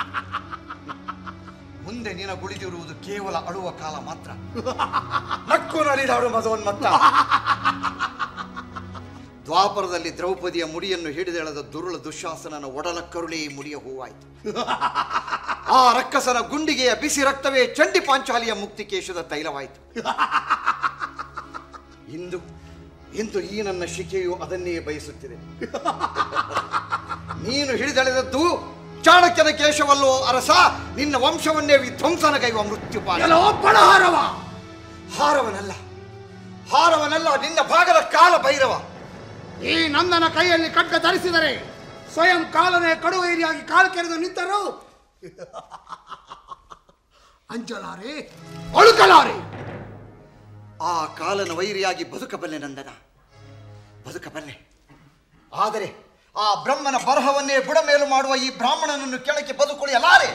Speaker 2: ಮುಂದೆ ನಿನ ಗುಳಿದಿರುವುದು ಕೇವಲ ಅಳುವ ಕಾಲ ಮಾತ್ರ. ನಕ್ಕು ನಲಿದಾಡು ಮದೋನ್ಮತ್ತ. ದ್ವಾಪರದಲ್ಲಿ ದ್ರೌಪದಿಯ ಮುಡಿಯನ್ನು ಹಿಡಿದೆಳೆದ ದುರುಳ ದುಶ್ಯಾಸನನ ಒಡಲ ಕರುಳೇ ಮುಡಿಯ ಹೂವಾಯಿತು. ಆ ರಕ್ಕಸನ ಗುಂಡಿಗೆಯ ಬಿಸಿ ರಕ್ತವೇ ಚಂಡಿ ಪಾಂಚಾಲಿಯ ಮುಕ್ತಿಕೇಶದ ತೈಲವಾಯಿತು. ಇಂದು ಇಂದು ಈ ನನ್ನ ಶಿಕೆಯು ಅದನ್ನೇ ಬಯಸುತ್ತಿದೆ. ನೀನು ಹಿಡಿದೆಳೆದದ್ದು ಚಾಣಕ್ಯನ ಕೇಶವಲ್ಲೋ ಅರಸ, ನಿನ್ನ ವಂಶವನ್ನೇ ವಿಧ್ವಂಸನಗೈವ ಮೃತ್ಯುಪಾಲ.
Speaker 3: ಹಾರವ
Speaker 2: ಹಾರವನಲ್ಲ, ಹಾರವನಲ್ಲ, ನಿನ್ನ ಭಾಗದ ಕಾಲ ಭೈರವ.
Speaker 3: ಈ ನಂದನ ಕೈಯಲ್ಲಿ ಖಡ್ಗ ಧರಿಸಿದರೆ ಸ್ವಯಂ ಕಾಲನೇ ಕಡುವೈರಿಯಾಗಿ ಕಾಲು ಕೆರೆದು ನಿಂತರು ಅಂಜಲಾರೆ, ಅಳುಕಲಾರೆ.
Speaker 2: ಆ ಕಾಲನ ವೈರಿಯಾಗಿ ಬದುಕಬಲ್ಲೆ ನಂದನ, ಬದುಕಬಲ್ಲೆ. ಆದರೆ ಆ ಬ್ರಹ್ಮನ ಬರಹವನ್ನೇ ಬುಡಮೇಲು ಮಾಡುವ ಈ ಬ್ರಾಹ್ಮಣನನ್ನು ಕೆಳಕ್ಕೆ ಬದುಕುಳಿಯಲಾರೆ.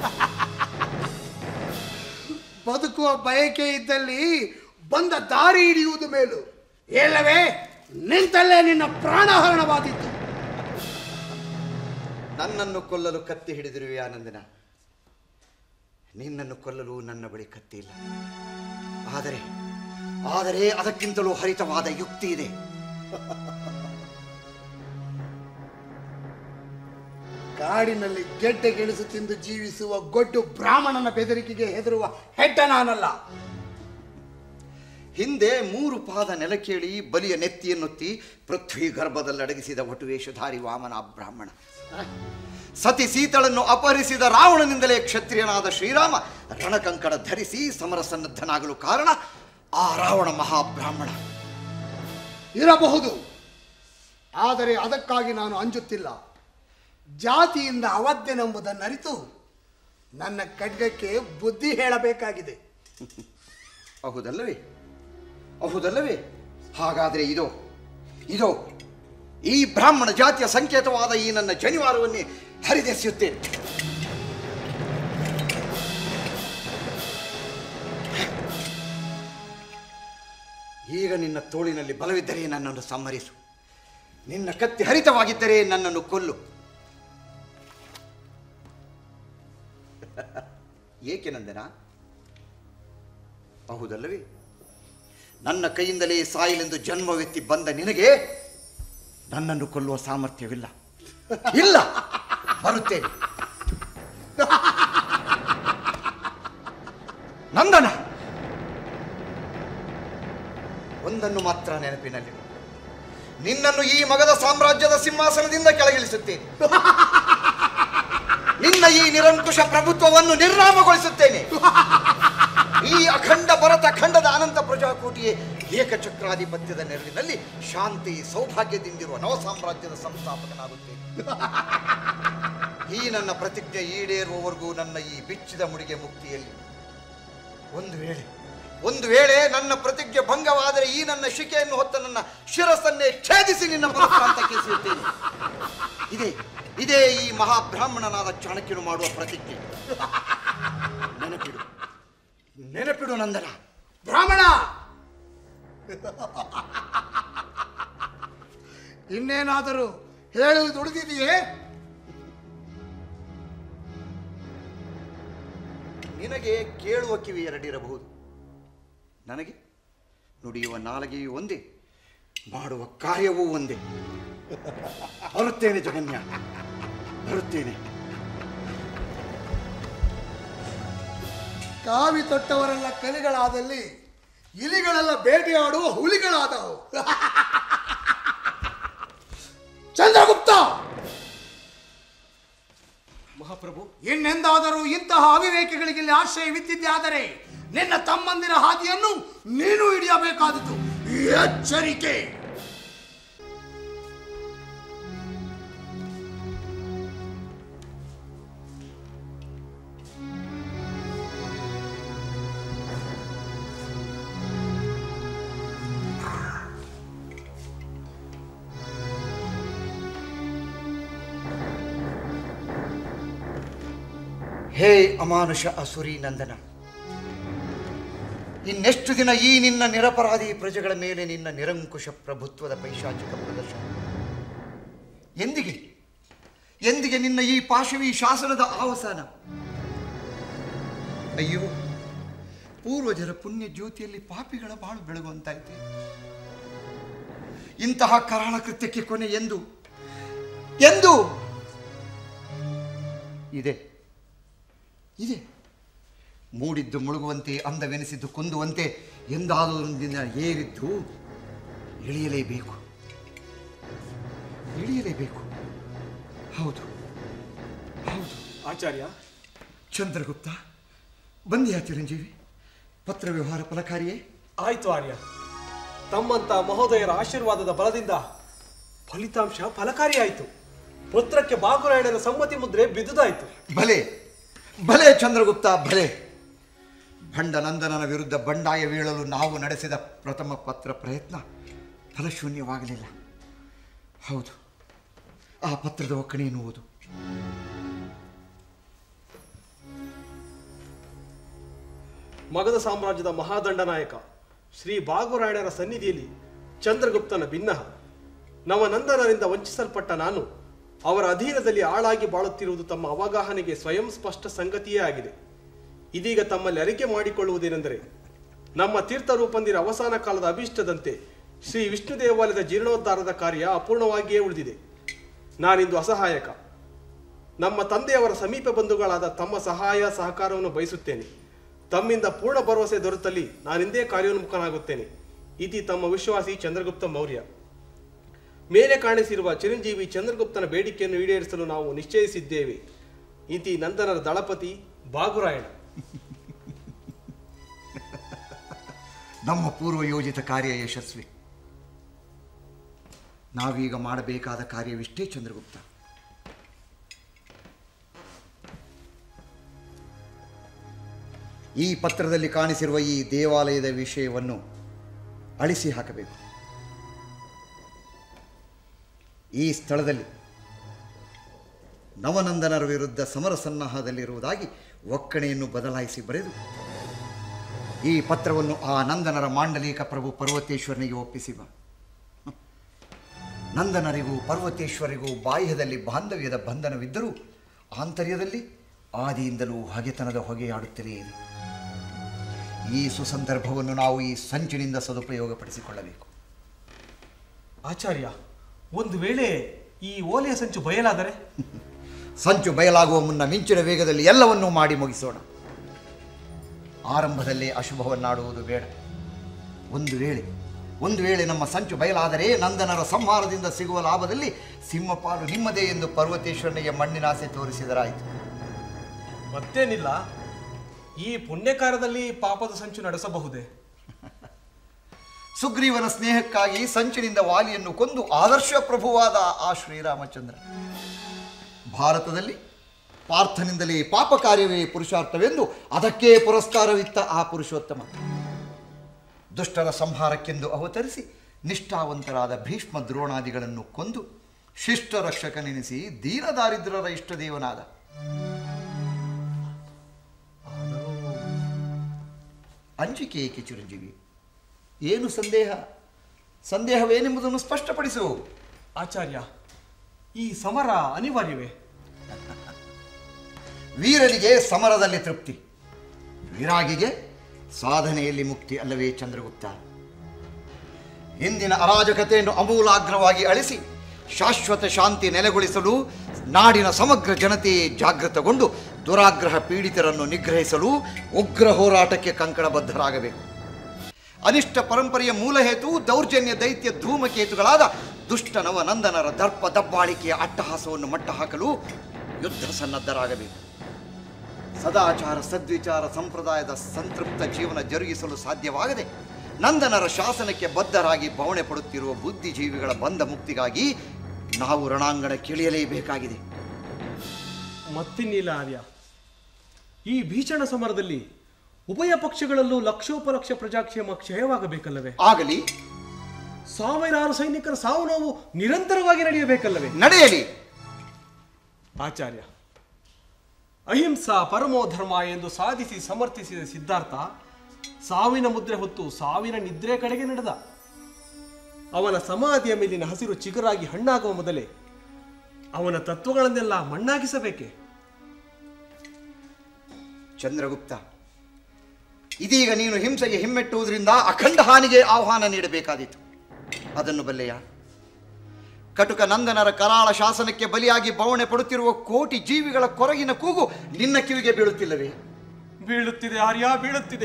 Speaker 3: ಬದುಕುವ ಬಯಕೆ ಇದ್ದಲ್ಲಿ ಬಂದ ದಾರಿ ಹಿಡಿಯುವುದು ಮೇಲು, ಎಲ್ಲವೇ ನಿಂತಲ್ಲೇ ನಿನ್ನ ಪ್ರಾಣಹರಣವಾದಿತ್ತು.
Speaker 2: ನನ್ನನ್ನು ಕೊಲ್ಲಲು ಕತ್ತಿ ಹಿಡಿದಿರುವೆಯಾ ನಂದನ? ನಿನ್ನನ್ನು ಕೊಲ್ಲಲು ನನ್ನ ಬಳಿ ಕತ್ತಿ ಇಲ್ಲ. ಆದರೆ ಆದರೆ ಅದಕ್ಕಿಂತಲೂ ಹರಿತವಾದ ಯುಕ್ತಿ ಇದೆ.
Speaker 3: ಕಾಡಿನಲ್ಲಿ ಗೆಡ್ಡೆ ಗೆಣಸು ತಿಂದು ಜೀವಿಸುವ ಗೊಡ್ಡು ಬ್ರಾಹ್ಮಣನ ಬೆದರಿಕೆಗೆ ಹೆದರುವ ಹೆಡ್ಡ ನಾನಲ್ಲ.
Speaker 2: ಹಿಂದೆ ಮೂರು ಪಾದ ನೆಲಕೇಳಿ ಬಲಿಯ ನೆತ್ತಿಯನ್ನೊತ್ತಿ ಪೃಥ್ವಿ ಗರ್ಭದಲ್ಲಡಗಿಸಿದ ವಟುವೇಷಧಾರಿ ವಾಮನ ಬ್ರಾಹ್ಮಣ. ಸತಿ ಸೀತಳನ್ನು ಅಪಹರಿಸಿದ ರಾವಣನಿಂದಲೇ ಕ್ಷತ್ರಿಯನಾದ ಶ್ರೀರಾಮ ರಣಕಂಕಣ ಧರಿಸಿ ಸಮರ ಸನ್ನದ್ಧನಾಗಲು ಕಾರಣ ಆ ರಾವಣ ಮಹಾಬ್ರಾಹ್ಮಣ
Speaker 3: ಇರಬಹುದು. ಆದರೆ ಅದಕ್ಕಾಗಿ ನಾನು ಅಂಜುತ್ತಿಲ್ಲ. ಜಾತಿಯಿಂದ ಅವಧ್ಯನೆಂಬುದನ್ನರಿತು ನನ್ನ ಖಡ್ಗಕ್ಕೆ ಬುದ್ಧಿ ಹೇಳಬೇಕಾಗಿದೆ.
Speaker 2: ಹೌದಲ್ಲವೇ, ಹೌದಲ್ಲವೇ? ಹಾಗಾದರೆ ಇದೋ ಇದೋ ಈ ಬ್ರಾಹ್ಮಣ ಜಾತಿಯ ಸಂಕೇತವಾದ ಈ ನನ್ನ ಜನಿವಾರವನ್ನೇ ಹರಿದೆಸೆಯುತ್ತೇನೆ. ಈಗ ನಿನ್ನ ತೋಳಿನಲ್ಲಿ ಬಲವಿದ್ದರೆ ನನ್ನನ್ನು ಸಂಹರಿಸು, ನಿನ್ನ ಕತ್ತಿ ಹರಿತವಾಗಿದ್ದರೆ ನನ್ನನ್ನು ಕೊಲ್ಲು. ಏಕೆ ನಂದನ? ಹೌದಲ್ಲವೇ? ನನ್ನ ಕೈಯಿಂದಲೇ ಸಾಯಲೆಂದು ಜನ್ಮವೆತ್ತಿ ಬಂದ ನಿನಗೆ ನನ್ನನ್ನು ಕೊಲ್ಲುವ ಸಾಮರ್ಥ್ಯವಿಲ್ಲ. ಇಲ್ಲ, ಬರುತ್ತೇನೆ. ನಂದನ, ಒಂದನ್ನು ಮಾತ್ರ ನೆನಪಿನಲ್ಲಿ, ನಿನ್ನನ್ನು ಈ ಮಗದ ಸಾಮ್ರಾಜ್ಯದ ಸಿಂಹಾಸನದಿಂದ ಕೆಳಗಿಳಿಸುತ್ತೇನೆ. ನಿನ್ನ ಈ ನಿರಂಕುಶ ಪ್ರಭುತ್ವವನ್ನು ನಿರ್ನಾಮಗೊಳಿಸುತ್ತೇನೆ. ಈ ಅಖಂಡ ಭರತ ಖಂಡದ ಅನಂತ ಪ್ರಜಾಕೋಟಿಯೇ ಏಕಚಕ್ರಾಧಿಪತ್ಯದ ನೆರಳಿನಲ್ಲಿ ಶಾಂತಿ ಸೌಭಾಗ್ಯದಿಂದಿರುವ ನವ ಸಾಮ್ರಾಜ್ಯದ ಸಂಸ್ಥಾಪಕನಾಗುತ್ತೇನೆ. ಈ ನನ್ನ ಪ್ರತಿಜ್ಞೆ ಈಡೇರುವವರೆಗೂ ನನ್ನ ಈ ಬಿಚ್ಚಿದ ಮುಡಿಗೆ ಮುಕ್ತಿಯಲ್ಲಿ. ಒಂದು ವೇಳೆ ಒಂದು ವೇಳೆ ನನ್ನ ಪ್ರತಿಜ್ಞೆ ಭಂಗವಾದರೆ ಈ ನನ್ನ ಶಿಕೆಯನ್ನು ಹೊತ್ತ ನನ್ನ ಶಿರಸ್ಸನ್ನೇ ಛೇದಿಸಿ ನಿನ್ನ ಪ್ರಾಂತಕ್ಕೆ ಸೇರುತ್ತೇನೆ. ಇದೇ ಇದೇ ಈ ಮಹಾಬ್ರಾಹ್ಮಣನಾದ ಚಾಣಕ್ಯನು ಮಾಡುವ ಪ್ರತಿಜ್ಞೆ. ನಂದನ.
Speaker 3: ಬ್ರಾಹ್ಮಣ, ಇನ್ನೇನಾದರೂ ಹೇಳುವುದು ಉಳಿದಿದೆಯೇ?
Speaker 2: ನಿನಗೆ ಕೇಳುವ ಕಿವಿ ಎರಡಿರಬಹುದು, ನನಗೆ ನುಡಿಯುವ ನಾಲಿಗೆಯೂ ಒಂದೇ, ಮಾಡುವ ಕಾರ್ಯವೂ ಒಂದೇ. ಬರುತ್ತೇನೆ ಜಗನ್ಯ, ಬರುತ್ತೇನೆ.
Speaker 3: ಕಾವಿ ತೊಟ್ಟವರೆಲ್ಲ ಕಲಿಗಳಾದಲ್ಲಿ ಇಲಿಗಳೆಲ್ಲ ಬೇಟೆಯಾಡುವ ಹುಲಿಗಳಾದವು. ಚಂದ್ರಗುಪ್ತ,
Speaker 1: ಮಹಾಪ್ರಭು,
Speaker 3: ಇನ್ನೆಂದಾದರೂ ಇಂತಹ ಅವಿವೇಕಿಗಳಿಗೆ ಇಲ್ಲಿ ಆಶ್ರಯವಿದ್ದಿದ್ದಾದರೆ ನಿನ್ನ ತಮ್ಮಂದಿರ ಹಾದಿಯನ್ನು ನೀನು ಹಿಡಿಯಬೇಕಾದದ್ದು. ಎಚ್ಚರಿಕೆ.
Speaker 2: ಹೇ ಅಮಾನುಷ ಅಸುರಿ ನಂದನ, ಇನ್ನೆಷ್ಟು ದಿನ ಈ ನಿನ್ನ ನಿರಪರಾಧಿ ಪ್ರಜೆಗಳ ಮೇಲೆ ನಿನ್ನ ನಿರಂಕುಶ ಪ್ರಭುತ್ವದ ಪೈಶಾಚಿಕ ಪ್ರದರ್ಶನ? ಎಂದಿಗೆ ಎಂದಿಗೆ ನಿನ್ನ ಈ ಪಾಶವಿ ಶಾಸನದ ಅವಸಾನ? ಅಯ್ಯೋ, ಪೂರ್ವಜರ ಪುಣ್ಯ ಜ್ಯೋತಿಯಲ್ಲಿ ಪಾಪಿಗಳ ಬಾಳು ಬೆಳಗುವಂತಾಯ್ತು. ಇಂತಹ ಕರಾಳ ಕೃತ್ಯಕ್ಕೆ ಕೊನೆ ಎಂದು ಎಂದು ಇದೆ ಇದೆ ಮೂಡಿದ್ದು ಮುಳುಗುವಂತೆ, ಅಂದವೆನಿಸಿದ್ದು ಕುಂದುವಂತೆ ಎಂದಾದೊಂದಿನ ಏರಿದ್ದು ಇಳಿಯಲೇಬೇಕು ಇಳಿಯಲೇಬೇಕು ಹೌದು ಹೌದು.
Speaker 1: ಆಚಾರ್ಯ.
Speaker 2: ಚಂದ್ರಗುಪ್ತ, ಬಂದಿಯಾ ಚಿರಂಜೀವಿ? ಪತ್ರ ವ್ಯವಹಾರ ಫಲಕಾರಿಯೇ?
Speaker 1: ಆಯ್ತು ಆರ್ಯ. ತಮ್ಮಂತ ಮಹೋದಯರ ಆಶೀರ್ವಾದದ ಬಲದಿಂದ ಫಲಿತಾಂಶ ಫಲಕಾರಿಯಾಯಿತು. ಪುತ್ರಕ್ಕೆ ಬಾಗುರಾಯಣನ ಸಮ್ಮತಿ ಮುದ್ರೆ ಬಿದುದಾಯಿತು.
Speaker 2: ಭಲೆ ಭಲೆ ಚಂದ್ರಗುಪ್ತ, ಭಲೆ. ಭಂಡನಂದನನ ವಿರುದ್ಧ ಬಂಡಾಯ ಬೀಳಲು ನಾವು ನಡೆಸಿದ ಪ್ರಥಮ ಪತ್ರ ಪ್ರಯತ್ನ ಫಲಶೂನ್ಯವಾಗಲಿಲ್ಲ. ಹೌದು, ಆ ಪತ್ರದ ಒಕ್ಕಣೆಯನ್ನು ಓದು.
Speaker 1: ಮಗಧ ಸಾಮ್ರಾಜ್ಯದ ಮಹಾದಂಡನಾಯಕ ಶ್ರೀ ಬಾಗುರಾಯಣರ ಸನ್ನಿಧಿಯಲ್ಲಿ ಚಂದ್ರಗುಪ್ತನ ಭಿನ್ನಹ ನವನಂದನರಿಂದ ವಂಚಿಸಲ್ಪಟ್ಟ ನಾನು ಅವರ ಅಧೀನದಲ್ಲಿ ಆಳಾಗಿ ಬಾಳುತ್ತಿರುವುದು ತಮ್ಮ ಅವಗಾಹನೆಗೆ ಸ್ವಯಂ ಸ್ಪಷ್ಟ ಸಂಗತಿಯೇ ಆಗಿದೆ. ಇದೀಗ ತಮ್ಮಲ್ಲಿ ಅರಿಕೆ ಮಾಡಿಕೊಳ್ಳುವುದೇನೆಂದರೆ, ನಮ್ಮ ತೀರ್ಥರೂಪಂದಿರ ಅವಸಾನ ಕಾಲದ ಅಭೀಷ್ಟದಂತೆ ಶ್ರೀ ವಿಷ್ಣು ದೇವಾಲಯದ ಜೀರ್ಣೋದ್ಧಾರದ ಕಾರ್ಯ ಅಪೂರ್ಣವಾಗಿಯೇ ಉಳಿದಿದೆ. ನಾನಿಂದು ಅಸಹಾಯಕ. ನಮ್ಮ ತಂದೆಯವರ ಸಮೀಪ ಬಂಧುಗಳಾದ ತಮ್ಮ ಸಹಾಯ ಸಹಕಾರವನ್ನು ಬಯಸುತ್ತೇನೆ. ತಮ್ಮಿಂದ ಪೂರ್ಣ ಭರವಸೆ ದೊರೆತಲ್ಲಿ ನಾನಿಂದೇ ಕಾರ್ಯೋನ್ಮುಖನಾಗುತ್ತೇನೆ. ಇತಿ ತಮ್ಮ ವಿಶ್ವಾಸಿ ಚಂದ್ರಗುಪ್ತ ಮೌರ್ಯ. ಮೇಲೆ ಕಾಣಿಸಿರುವ ಚಿರಂಜೀವಿ ಚಂದ್ರಗುಪ್ತನ ಬೇಡಿಕೆಯನ್ನು ಈಡೇರಿಸಲು ನಾವು ನಿಶ್ಚಯಿಸಿದ್ದೇವೆ. ಇತಿ ನಂದನರ ದಳಪತಿ ಬಾಗುರಾಯಣ.
Speaker 2: ನಮ್ಮ ಪೂರ್ವ ಯೋಜಿತ ಕಾರ್ಯ ಯಶಸ್ವಿ. ನಾವೀಗ ಮಾಡಬೇಕಾದ ಕಾರ್ಯವಿಷ್ಟೇ ಚಂದ್ರಗುಪ್ತ. ಈ ಪತ್ರದಲ್ಲಿ ಕಾಣಿಸಿರುವ ಈ ದೇವಾಲಯದ ವಿಷಯವನ್ನು ಅಳಿಸಿ ಹಾಕಬೇಕು. ಈ ಸ್ಥಳದಲ್ಲಿ ನವನಂದನರ ವಿರುದ್ಧ ಸಮರ ಸನ್ನಾಹದಲ್ಲಿರುವುದಾಗಿ ಒಕ್ಕಣೆಯನ್ನು ಬದಲಾಯಿಸಿ ಬರೆದು ಈ ಪತ್ರವನ್ನು ಆ ನಂದನರ ಮಾಂಡಲಿಕ ಪ್ರಭು ಪರ್ವತೇಶ್ವರನಿಗೆ ಒಪ್ಪಿಸಿ ಬಾ. ನಂದನರಿಗೂ ಪರ್ವತೇಶ್ವರಿಗೂ ಬಾಹ್ಯದಲ್ಲಿ ಬಾಂಧವ್ಯದ ಬಂಧನವಿದ್ದರೂ ಆಂತರ್ಯದಲ್ಲಿ ಆದಿಯಿಂದಲೂ ಹಗೆತನದ ಹೊಗೆಯಾಡುತ್ತಲೇ ಇದೆ. ಈ ಸುಸಂದರ್ಭವನ್ನು ನಾವು ಈ ಸಂಚಿನಿಂದ ಸದುಪಯೋಗಪಡಿಸಿಕೊಳ್ಳಬೇಕು.
Speaker 1: ಆಚಾರ್ಯ, ಒಂದು ವೇಳೆ ಈ ಓಲೆಯ ಸಂಚು ಬಯಲಾದರೆ?
Speaker 2: ಸಂಚು ಬಯಲಾಗುವ ಮುನ್ನ ಮಿಂಚಿನ ವೇಗದಲ್ಲಿ ಎಲ್ಲವನ್ನೂ ಮಾಡಿ ಮುಗಿಸೋಣ. ಆರಂಭದಲ್ಲೇ ಅಶುಭವನ್ನಾಡುವುದು ಬೇಡ. ಒಂದು ವೇಳೆ ಒಂದು ವೇಳೆ ನಮ್ಮ ಸಂಚು ಬಯಲಾದರೆ ನಂದನರ ಸಂಹಾರದಿಂದ ಸಿಗುವ ಲಾಭದಲ್ಲಿ ಸಿಂಹಪಾಲು ನಿಮ್ಮದೇ ಎಂದು ಪರ್ವತೇಶ್ವರನಿಗೆ ಮಣ್ಣಿನಾಸೆ ತೋರಿಸಿದರಾಯಿತು.
Speaker 1: ಮತ್ತೇನಿಲ್ಲ, ಈ ಪುಣ್ಯಕಾರದಲ್ಲಿ ಪಾಪದ ಸಂಚು ನಡೆಸಬಹುದೇ?
Speaker 2: ಸುಗ್ರೀವನ ಸ್ನೇಹಕ್ಕಾಗಿ ಸಂಚಿನಿಂದ ವಾಲಿಯನ್ನು ಕೊಂದು ಆದರ್ಶ ಪ್ರಭುವಾದ ಆ ಶ್ರೀರಾಮಚಂದ್ರ ಭಾರತದಲ್ಲಿ ಪಾರ್ಥನಿಂದಲೇ ಪಾಪ ಕಾರ್ಯವೇ ಪುರುಷಾರ್ಥವೆಂದು ಅದಕ್ಕೆ ಪುರಸ್ಕಾರವಿತ್ತ ಆ ಪುರುಷೋತ್ತಮ ದುಷ್ಟರ ಸಂಹಾರಕ್ಕೆಂದು ಅವತರಿಸಿ ನಿಷ್ಠಾವಂತರಾದ ಭೀಷ್ಮ ದ್ರೋಣಾದಿಗಳನ್ನು ಕೊಂದು ಶಿಷ್ಟ ರಕ್ಷಕನೆನಿಸಿ ದೀನದಾರಿದ್ರರ ಇಷ್ಟದೇವನಾದ. ಅಂಜಿಕೆ ಏಕೆ ಚಿರಂಜೀವಿ? ಏನು ಸಂದೇಹ? ಸಂದೇಹವೇನೆಂಬುದನ್ನು ಸ್ಪಷ್ಟಪಡಿಸು.
Speaker 1: ಆಚಾರ್ಯ, ಈ ಸಮರ ಅನಿವಾರ್ಯವೇ?
Speaker 2: ವೀರನಿಗೆ ಸಮರದಲ್ಲಿ ತೃಪ್ತಿ, ವಿರಾಗಿಗೆ ಸಾಧನೆಯಲ್ಲಿ ಮುಕ್ತಿ ಅಲ್ಲವೇ ಚಂದ್ರಗುಪ್ತ? ಇಂದಿನ ಅರಾಜಕತೆಯನ್ನು ಅಮೂಲಾಗ್ರವಾಗಿ ಅಳಿಸಿ ಶಾಶ್ವತ ಶಾಂತಿ ನೆಲೆಗೊಳಿಸಲು ನಾಡಿನ ಸಮಗ್ರ ಜನತೆ ಜಾಗೃತಗೊಂಡು ದುರಾಗ್ರಹ ಪೀಡಿತರನ್ನು ನಿಗ್ರಹಿಸಲು ಉಗ್ರ ಹೋರಾಟಕ್ಕೆ ಕಂಕಣಬದ್ಧರಾಗಬೇಕು. ಅನಿಷ್ಟ ಪರಂಪರೆಯ ಮೂಲಹೇತು ದೌರ್ಜನ್ಯ ದೈತ್ಯ ಧೂಮಕೇತುಗಳಾದ ದುಷ್ಟ ನವನಂದನರ ದರ್ಪ ದಬ್ಬಾಳಿಕೆಯ ಅಟ್ಟಹಾಸವನ್ನು ಮಟ್ಟ ಹಾಕಲು ಯುದ್ಧ ಸನ್ನದ್ಧರಾಗಬೇಕು. ಸದಾಚಾರ ಸದ್ವಿಚಾರ ಸಂಪ್ರದಾಯದ ಸಂತೃಪ್ತ ಜೀವನ ಜರುಗಿಸಲು ಸಾಧ್ಯವಾಗದೆ ನಂದನರ ಶಾಸನಕ್ಕೆ ಬದ್ಧರಾಗಿ ಬವಣೆ ಪಡುತ್ತಿರುವ ಬುದ್ಧಿಜೀವಿಗಳ ಬಂಧ ಮುಕ್ತಿಗಾಗಿ ನಾವು ರಣಾಂಗಣಕ್ಕಿಳಿಯಲೇಬೇಕಾಗಿದೆ.
Speaker 1: ಮತ್ತಿನ್ನಿಲ್ಲ ಆರ್ಯ, ಈ ಭೀಷಣ ಸಮರದಲ್ಲಿ ಉಭಯ ಪಕ್ಷಗಳಲ್ಲೂ ಲಕ್ಷೋಪಲಕ್ಷ ಪ್ರಜಾಕ್ಷೇಮ ಕ್ಷಯವಾಗಬೇಕಲ್ಲವೇ?
Speaker 2: ಆಗಲಿ.
Speaker 1: ಸಾವಿರಾರು ಸೈನಿಕರ ಸಾವು ನೋವು ನಿರಂತರವಾಗಿ ನಡೆಯಬೇಕಲ್ಲವೇ?
Speaker 2: ನಡೆಯಲಿ.
Speaker 1: ಆಚಾರ್ಯ, ಅಹಿಂಸಾ ಪರಮೋ ಧರ್ಮ ಎಂದು ಸಾಧಿಸಿ ಸಮರ್ಥಿಸಿದ ಸಿದ್ಧಾರ್ಥ ಸಾವಿನ ಮುದ್ರೆ ಹೊತ್ತು ಸಾವಿನ ನಿದ್ರೆ ಕಡೆಗೆ ನಡೆದ. ಅವನ ಸಮಾಧಿಯ ಮೇಲಿನ ಹಸಿರು ಚಿಗುರಾಗಿ ಹಣ್ಣಾಗುವ ಮೊದಲೇ ಅವನ ತತ್ವಗಳನ್ನೆಲ್ಲ ಮಣ್ಣಾಗಿಸಬೇಕೆ?
Speaker 2: ಚಂದ್ರಗುಪ್ತ, ಇದೀಗ ನೀನು ಹಿಂಸೆಗೆ ಹಿಮ್ಮೆಟ್ಟುವುದರಿಂದ ಅಖಂಡ ಹಾನಿಗೆ ಆಹ್ವಾನ ನೀಡಬೇಕಾದೀತು. ಅದನ್ನು ಬಲ್ಲೆಯ? ಕಟುಕ ನಂದನರ ಕರಾಳ ಶಾಸನಕ್ಕೆ ಬಲಿಯಾಗಿ ಬವಣೆ ಪಡುತ್ತಿರುವ ಕೋಟಿ ಜೀವಿಗಳ ಕೊರಗಿನ ಕೂಗು ನಿನ್ನ ಕಿವಿಗೆ ಬೀಳುತ್ತಿಲ್ಲವೇ?
Speaker 1: ಬೀಳುತ್ತಿದೆ ಆರ್ಯ, ಬೀಳುತ್ತಿದೆ.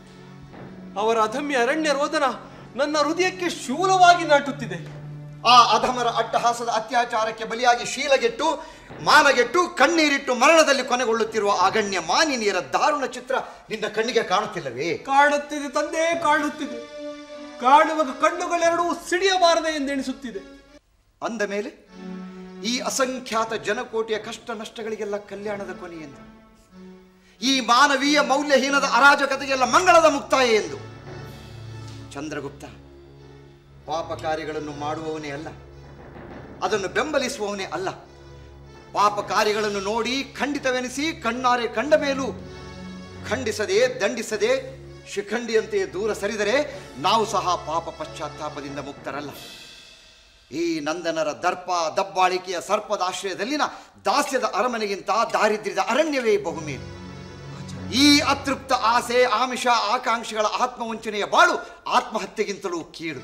Speaker 1: ಅವರ ಅಧಮ್ಯ ಅರಣ್ಯ ರೋದನ ನನ್ನ ಹೃದಯಕ್ಕೆ ಶೂಲವಾಗಿ ನಾಟುತ್ತಿದೆ.
Speaker 2: ಆ ಅಧಮರ ಅಟ್ಟಹಾಸದ ಅತ್ಯಾಚಾರಕ್ಕೆ ಬಲಿಯಾಗಿ ಶೀಲಗೆಟ್ಟು ಮಾನಗೆಟ್ಟು ಕಣ್ಣೀರಿಟ್ಟು ಮರಣದಲ್ಲಿ ಕೊನೆಗೊಳ್ಳುತ್ತಿರುವ ಅಗಣ್ಯ ಮಾನಿನಿಯರ ದಾರುಣ ಚಿತ್ರ ನಿನ್ನ ಕಣ್ಣಿಗೆ ಕಾಣುತ್ತಿಲ್ಲವೇ?
Speaker 1: ಕಾಣುತ್ತಿದೆ ತಂದೆ, ಕಾಣುತ್ತಿದೆ. ಕಾಣುವಾಗ ಕಣ್ಣುಗಳೆರಡೂ ಸಿಡಿಯಬಾರದೆ ಎಂದೆಣಿಸುತ್ತಿದೆ.
Speaker 2: ಅಂದ ಮೇಲೆ ಈ ಅಸಂಖ್ಯಾತ ಜನಕೋಟಿಯ ಕಷ್ಟ ನಷ್ಟಗಳಿಗೆಲ್ಲ ಕಲ್ಯಾಣದ ಕೊನೆ ಎಂದು, ಈ ಮಾನವೀಯ ಮೌಲ್ಯಹೀನದ ಅರಾಜಕತೆಗೆಲ್ಲ ಮಂಗಳದ ಮುಕ್ತಾಯ ಎಂದು. ಚಂದ್ರಗುಪ್ತ, ಪಾಪ ಕಾರ್ಯಗಳನ್ನು ಮಾಡುವವನೇ ಅಲ್ಲ, ಅದನ್ನು ಬೆಂಬಲಿಸುವವನೇ ಅಲ್ಲ. ಪಾಪ ಕಾರ್ಯಗಳನ್ನು ನೋಡಿ ಖಂಡಿತವೆನಿಸಿ ಕಣ್ಣಾರೆ ಕಂಡ ಮೇಲೂ ಖಂಡಿಸದೆ ದಂಡಿಸದೆ ಶಿಖಂಡಿಯಂತೆ ದೂರ ಸರಿದರೆ ನಾವು ಸಹ ಪಾಪ ಪಶ್ಚಾತ್ತಾಪದಿಂದ ಮುಕ್ತರಲ್ಲ. ಈ ನಂದನರ ದರ್ಪ ದಬ್ಬಾಳಿಕೆಯ ಸರ್ಪದ ಆಶ್ರಯದಲ್ಲಿನ ದಾಸ್ಯದ ಅರಮನೆಗಿಂತ ದಾರಿದ್ರ್ಯದ ಅರಣ್ಯವೇ ಬಹುಮೇಲು. ಈ ಅತೃಪ್ತ ಆಸೆ ಆಮಿಷ ಆಕಾಂಕ್ಷೆಗಳ ಆತ್ಮವಂಚನೆಯ ಬಾಳು ಆತ್ಮಹತ್ಯೆಗಿಂತಲೂ ಕೀಳು.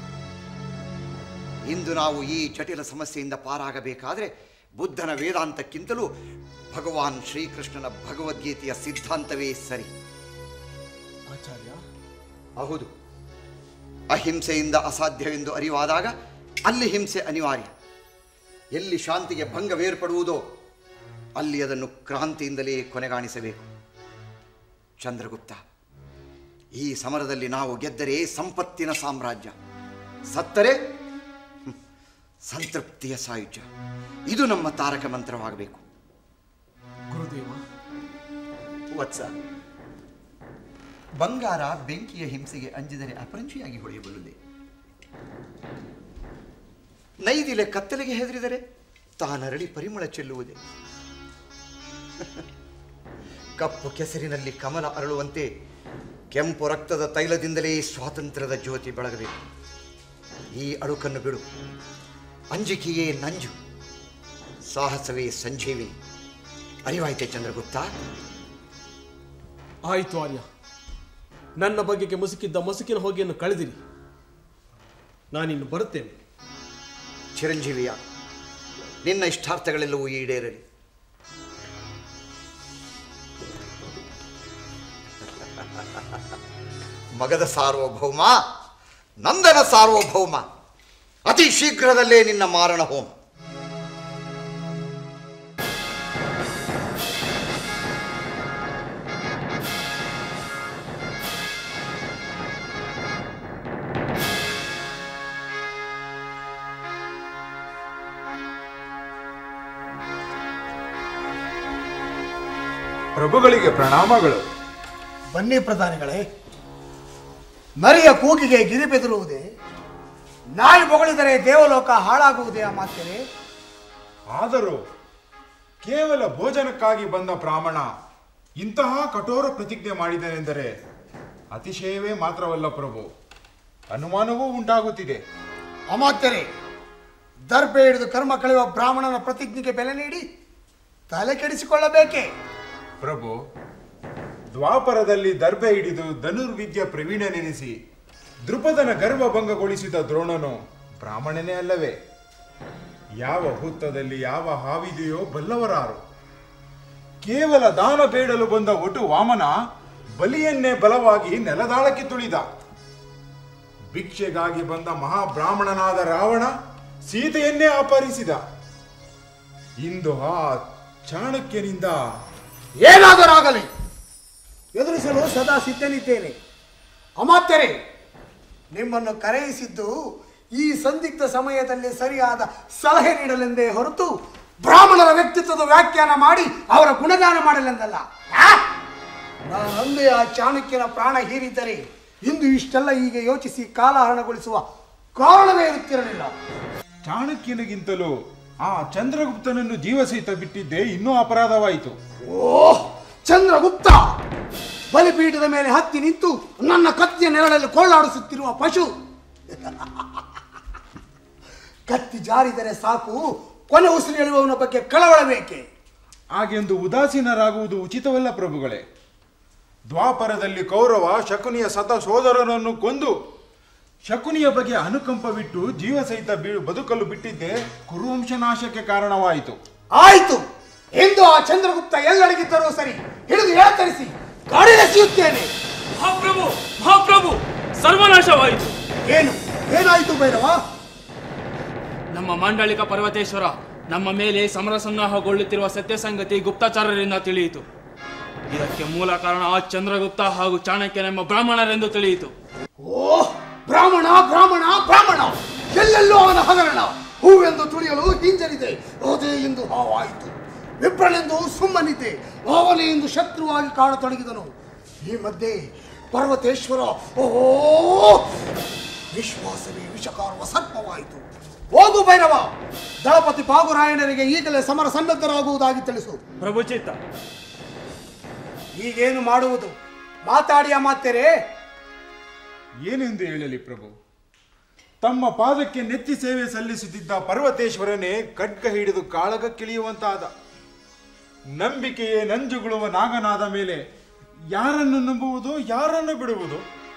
Speaker 2: ಇಂದು ನಾವು ಈ ಜಟಿಲ ಸಮಸ್ಯೆಯಿಂದ ಪಾರಾಗಬೇಕಾದರೆ ಬುದ್ಧನ ವೇದಾಂತಕ್ಕಿಂತಲೂ ಭಗವಾನ್ ಶ್ರೀಕೃಷ್ಣನ ಭಗವದ್ಗೀತೆಯ ಸಿದ್ಧಾಂತವೇ ಸರಿ.
Speaker 1: ಆಚಾರ್ಯ,
Speaker 2: ಹೌದು, ಅಹಿಂಸೆಯಿಂದ ಅಸಾಧ್ಯವೆಂದು ಅರಿವಾದಾಗ ಅಲ್ಲಿ ಹಿಂಸೆ ಅನಿವಾರ್ಯ. ಎಲ್ಲಿ ಶಾಂತಿಗೆ ಭಂಗವೇರ್ಪಡುವುದೋ ಅಲ್ಲಿ ಅದನ್ನು ಕ್ರಾಂತಿಯಿಂದಲೇ ಕೊನೆಗಾಣಿಸಬೇಕು. ಚಂದ್ರಗುಪ್ತ, ಈ ಸಮರದಲ್ಲಿ ನಾವು ಗೆದ್ದರೆ ಸಂಪತ್ತಿನ ಸಾಮ್ರಾಜ್ಯ, ಸತ್ತರೆ ಸಂತೃಪ್ತಿಯ ಸಾಯುಜ್ಯ. ಇದು ನಮ್ಮ ತಾರಕ ಮಂತ್ರವಾಗಬೇಕು.
Speaker 1: ಗುರುದೇವ.
Speaker 2: ವತ್ಸ, ಬಂಗಾರ ಬೆಂಕಿಯ ಹಿಂಸೆಗೆ ಅಂಜಿದರೆ ಅಪರಂಜಿಯಾಗಿ ಹೊಳೆಯಬಲ್ಲುದೆ. ನೈದಿಲೆ ಕತ್ತಲೆಗೆ ಹೆದರಿದರೆ ತಾನರಳಿ ಪರಿಮಳ ಚೆಲ್ಲುವುದೇ. ಕಪ್ಪು ಕೆಸರಿನಲ್ಲಿ ಕಮಲ ಅರಳುವಂತೆ ಕೆಂಪು ರಕ್ತದ ತೈಲದಿಂದಲೇ ಸ್ವಾತಂತ್ರ್ಯದ ಜ್ಯೋತಿ ಬೆಳಗಬೇಕು. ಈ ಅಳುಕನ್ನು ಬಿಡು. ಅಂಜಿಕೆಯೇ ನಂಜು, ಸಾಹಸವೇ ಸಂಜೀವಿನಿ. ಅರಿವಾಯ್ತೆ ಚಂದ್ರಗುಪ್ತ?
Speaker 1: ಆಯಿತು ಆರ್ಯ, ನನ್ನ ಬಗೆಗೆ ಮುಸುಕಿದ್ದ ಮುಸುಕಿನ ಹೋಗಿಯನ್ನು ಕಳೆದಿರಿ. ನಾನಿನ್ನು ಬರುತ್ತೇನೆ.
Speaker 2: ಚಿರಂಜೀವಿಯ, ನಿನ್ನ ಇಷ್ಟಾರ್ಥಗಳೆಲ್ಲವೂ ಈಡೇರಲಿ. ಮಗದ ಸಾರ್ವಭೌಮ, ನಂದನ ಸಾರ್ವಭೌಮ, ಅತಿ ಶೀಘ್ರದಲ್ಲೇ ನಿನ್ನ ಮಾರಣ ಹೋಮ.
Speaker 4: ಪ್ರಭುಗಳಿಗೆ ಪ್ರಣಾಮಗಳು.
Speaker 3: ಬನ್ನಿ ಪ್ರಧಾನಿಗಳೇ. ನರಿಯ ಕೂಗಿಗೆ ಗಿರಿ ಬೆದರುವುದೇ? ನಾಯಿ ಬೊಗಳಿದರೆ ದೇವಲೋಕ ಹಾಳಾಗುವುದೇ ಆ ಮಾತೇನೆ?
Speaker 4: ಆದರೂ ಕೇವಲ ಭೋಜನಕ್ಕಾಗಿ ಬಂದ ಬ್ರಾಹ್ಮಣ ಇಂತಹ ಕಠೋರ ಪ್ರತಿಜ್ಞೆ ಮಾಡಿದನೆಂದರೆ ಅತಿಶಯವೇ ಮಾತ್ರವಲ್ಲ ಪ್ರಭು, ಅನುಮಾನವೂ ಉಂಟಾಗುತ್ತಿದೆ.
Speaker 3: ಅಮಾತ್ಯರೇ, ದರ್ಬೆ ಹಿಡಿದು ಕರ್ಮ ಕಳೆಯುವ ಬ್ರಾಹ್ಮಣನ ಪ್ರತಿಜ್ಞೆಗೆ ಬೆಲೆ ನೀಡಿ ತಲೆ ಕೆಡಿಸಿಕೊಳ್ಳಬೇಕೆ?
Speaker 4: ಪ್ರಭು, ದ್ವಾಪರದಲ್ಲಿ ದರ್ಬೆ ಹಿಡಿದು ಧನುರ್ವಿದ್ಯ ಪ್ರವೀಣನೆನಿಸಿ ದೃಪದನ ಗರ್ವಭಂಗಗೊಳಿಸಿದ ದ್ರೋಣನು ಬ್ರಾಹ್ಮಣನೇ ಅಲ್ಲವೇ? ಯಾವ ಹುತ್ತದಲ್ಲಿ ಯಾವ ಹಾವಿದೆಯೋ ಬಲ್ಲವರಾರು. ಕೇವಲ ದಾನ ಬೇಡಲು ಬಂದ ಒಟು ವಾಮನ ಬಲಿಯನ್ನೇ ಬಲವಾಗಿ ನೆಲದಾಳಕ್ಕೆ ತುಳಿದ. ಭಿಕ್ಷೆಗಾಗಿ ಬಂದ ಮಹಾಬ್ರಾಹ್ಮಣನಾದ ರಾವಣ ಸೀತೆಯನ್ನೇ ಅಪಹರಿಸಿದ. ಇಂದು ಆ ಚಾಣಕ್ಯನಿಂದ
Speaker 3: ಏನಾದರಾಗಲಿ ಎದುರಿಸಲು ಸದಾ ಸಿದ್ಧನಿದ್ದೇನೆ. ಅಮಾತ್ಯರೇ, ನಿಮ್ಮನ್ನು ಕರೆಯಿಸಿದ್ದು ಈ ಸಂದಿಗ್ಧ ಸಮಯದಲ್ಲಿ ಸರಿಯಾದ ಸಲಹೆ ನೀಡಲೆಂದೇ ಹೊರತು ಬ್ರಾಹ್ಮಣರ ವ್ಯಕ್ತಿತ್ವದ ವ್ಯಾಖ್ಯಾನ ಮಾಡಿ ಅವರ ಗುಣಗಾನ ಮಾಡಲೆಂದಲ್ಲ. ನಾನಂದೇ ಆ ಚಾಣಕ್ಯನ ಪ್ರಾಣ ಹೀರಿದ್ದರೆ ಇಂದು ಇಷ್ಟೆಲ್ಲ ಹೀಗೆ ಯೋಚಿಸಿ ಕಾಲಹರಣಗೊಳಿಸುವ ಕಾರಣವೇ ಇರುತ್ತಿರಲಿಲ್ಲ.
Speaker 4: ಚಾಣಕ್ಯನಿಗಿಂತಲೂ ಆ ಚಂದ್ರಗುಪ್ತನನ್ನು ಜೀವಸಹಿತ ಬಿಟ್ಟಿದ್ದೇ ಇನ್ನೂ ಅಪರಾಧವಾಯಿತು.
Speaker 3: ಓಹ್, ಚಂದ್ರಗುಪ್ತ ಬಲಿಪೀಠದ ಮೇಲೆ ಹತ್ತಿ ನಿಂತು ನನ್ನ ಕತ್ತಿಯ ನೆರಳಲ್ಲಿ ಕೊಳ್ಳಾಡಿಸುತ್ತಿರುವ ಪಶು. ಕತ್ತಿ ಜಾರಿದರೆ ಸಾಕು, ಕೊನೆ ಉಸಿರು ಎಳುವವನ ಬಗ್ಗೆ ಕಳವಳಬೇಕೆ?
Speaker 4: ಹಾಗೆಂದು ಉದಾಸೀನರಾಗುವುದು ಉಚಿತವಲ್ಲ ಪ್ರಭುಗಳೇ. ದ್ವಾಪರದಲ್ಲಿ ಕೌರವ ಶಕುನಿಯ ಸತ ಸೋದರನನ್ನು ಕೊಂದು ಶಕುನಿಯ ಬಗ್ಗೆ ಅನುಕಂಪವಿಟ್ಟು ಜೀವ ಸಹಿತ ಬದುಕಲು ಬಿಟ್ಟಿದ್ದೇ ಕುರುವಂಶ ನಾಶಕ್ಕೆ ಕಾರಣವಾಯಿತು.
Speaker 3: ಆಯಿತು, ಎಂದು ಆ ಚಂದ್ರಗುಪ್ತ ಎಲ್ಲಡಗಿದ್ದರೂ ಸರಿ, ಹಿಡಿದು ಎಳತರಿಸಿ ಗಾಡಿಲೆಸೆಯುತ್ತೇನೆ.
Speaker 5: ಮಹಾಪ್ರಭು, ಮಹಾಪ್ರಭು, ಸರ್ವನಾಶವಾಯಿತು.
Speaker 3: ಏನು ಏನಾಯಿತು ಭೈರವ?
Speaker 5: ನಮ್ಮ ಮಾಂಡಳಿಕ ಪರ್ವತೇಶ್ವರ ನಮ್ಮ ಮೇಲೆ ಸಮರ ಸಂಗ್ರಹಗೊಳ್ಳುತ್ತಿರುವ ಸತ್ಯ ಸಂಗತಿ ಗುಪ್ತಚಾರರಿಂದ ತಿಳಿಯಿತು. ಇದಕ್ಕೆ ಮೂಲ ಕಾರಣ ಆ ಚಂದ್ರಗುಪ್ತ ಹಾಗೂ ಚಾಣಕ್ಯನೆಂಬ ಬ್ರಾಹ್ಮಣರೆಂದು ತಿಳಿಯಿತು.
Speaker 3: ಓಹ್, ಬ್ರಾಹ್ಮಣ ಬ್ರಾಹ್ಮಣ ಬ್ರಾಹ್ಮಣ, ಎಲ್ಲೆಲ್ಲೋ ಅವನ ಹಗರಣ. ಹೂವೆಂದು ತುಳಿಯಲು ಹಿಂಜರಿದೆ, ಅದೇ ಎಂದು ಹಾವಾಯಿತು. ವಿಪ್ರನೆಂದು ಸುಮ್ಮನಿದ್ದೆ, ಅವನೇ ಎಂದು ಶತ್ರುವಾಗಿ ಕಾಣತೊಡಗಿದನು. ಈ ಮಧ್ಯೆ ಪರ್ವತೇಶ್ವರ ಓಹೋ ವಿಶ್ವಾಸವೇ ವಿಷಕಾರುವ ಸರ್ಪವಾಯಿತು. ಹೋಗು ಭೈರವ, ದಳಪತಿ ಪಾಗುರಾಯಣರಿಗೆ ಈಗಲೇ ಸಮರ ಸನ್ನದ್ಧರಾಗುವುದಾಗಿ ತಿಳಿಸು.
Speaker 5: ಪ್ರಭುಚಿತ್ತ,
Speaker 3: ಈಗೇನು ಮಾಡುವುದು? ಮಾತಾಡಿ ಅಮಾತ್ಯರೇ.
Speaker 4: ಏನೆಂದು ಹೇಳಲಿ ಪ್ರಭು? ತಮ್ಮ ಪಾದಕ್ಕೆ ನೆತ್ತಿ ಸೇವೆ ಸಲ್ಲಿಸುತ್ತಿದ್ದ ಪರ್ವತೇಶ್ವರನೇ ಖಡ್ಗ ಹಿಡಿದು ಕಾಳಗ ಕಿಳಿಯುವಂತಾದ. ನಂಬಿಕೆಯೇ ನಂಜುಗುಳುವ ನಾಗನಾದ ಮೇಲೆ ಯಾರನ್ನು ನಂಬುವುದು, ಯಾರನ್ನು ಬಿಡುವುದು?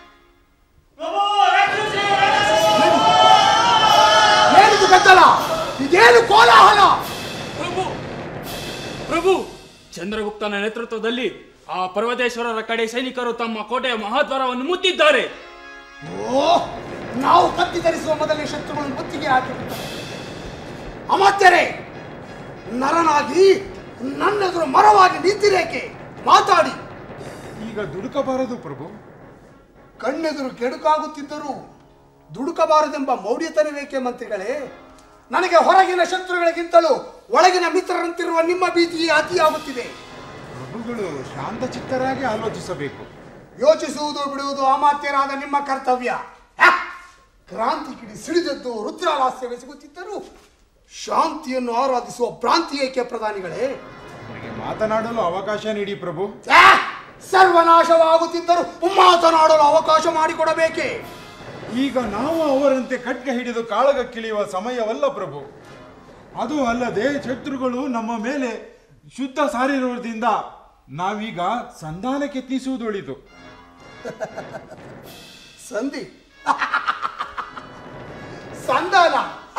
Speaker 3: ಏನಿದು ಗದ್ದಲ? ಇದೇನು ಕೋಲಾಹಲ?
Speaker 5: ಪ್ರಭು ಪ್ರಭು ಚಂದ್ರಗುಪ್ತನ ನೇತೃತ್ವದಲ್ಲಿ ಆ ಪರ್ವತೇಶ್ವರರ ಕಡೆ ಸೈನಿಕರು ತಮ್ಮ ಕೋಟೆಯ ಮಹಾದ್ವಾರವನ್ನು ಮುತ್ತಿದ್ದಾರೆ.
Speaker 3: ಓ, ನಾವು ಕತ್ತಿ ಧರಿಸುವ ಮೊದಲೇ ಶತ್ರುಗಳನ್ನು ಮುತ್ತಿಗೆ ಹಾಕಿಬಿಟ್ಟರು. ಅಮಾತ್ಯರೇ, ನರನಾಗಿ ನನ್ನೆದುರು ಮರವಾಗಿ ನಿಂತಿರೇಕೆ? ಮಾತಾಡಿ.
Speaker 4: ಈಗ ದುಡುಕಬಾರದು ಪ್ರಭು.
Speaker 3: ಕಣ್ಣೆದುರು ಕೆಡುಕಾಗುತ್ತಿದ್ದರೂ ದುಡುಕಬಾರದೆಂಬ ಮೌಢ್ಯತನವೇಕೆ ಮಂತ್ರಿಗಳೇ? ನನಗೆ ಹೊರಗಿನ ಶತ್ರುಗಳಿಗಿಂತಲೂ ಒಳಗಿನ ಮಿತ್ರರಂತಿರುವ ನಿಮ್ಮ ಭೀತಿಯೇ ಅತಿಯಾಗುತ್ತಿದೆ.
Speaker 4: ಪ್ರಭುಗಳು ಶಾಂತಚಿತ್ತರಾಗಿ ಆಲೋಚಿಸಬೇಕು.
Speaker 3: ಯೋಚಿಸುವುದು ಬಿಡುವುದು ಅಮಾತ್ಯರಾದ ನಿಮ್ಮ ಕರ್ತವ್ಯ. ಕ್ರಾಂತಿ ಕಿಡಿ ಸಿಡಿದದ್ದು ರುದ್ರಾಲಾಸ್ಯವೆಸಗುತ್ತಿದ್ದರೂ ಶಾಂತಿಯನ್ನು ಆರಾಧಿಸುವ ಭ್ರಾಂತಿ ಏಕೆ ಪ್ರಧಾನಿಗಳೇ?
Speaker 4: ನನಗೆ ಮಾತನಾಡಲು ಅವಕಾಶ ನೀಡಿ ಪ್ರಭು.
Speaker 3: ಸರ್ವನಾಶವಾಗುತ್ತಿದ್ದರೂ ಮಾತನಾಡಲು ಅವಕಾಶ ಮಾಡಿಕೊಡಬೇಕೆ?
Speaker 4: ಈಗ ನಾವು ಅವರಂತೆ ಖಡ್ಗ ಹಿಡಿದು ಕಾಳಗ ಕಿಳಿಯುವ ಸಮಯವಲ್ಲ ಪ್ರಭು. ಅದು ಅಲ್ಲದೆ ಶತ್ರುಗಳು ನಮ್ಮ ಮೇಲೆ ಶುದ್ಧ ಸಾರಿರುವುದರಿಂದ ನಾವೀಗ ಸಂಧಾನಕ್ಕೆ ಯತ್ನಿಸುವುದು ಒಳಿತು.
Speaker 3: ಸಂಧಿ ಸಂಧಾನ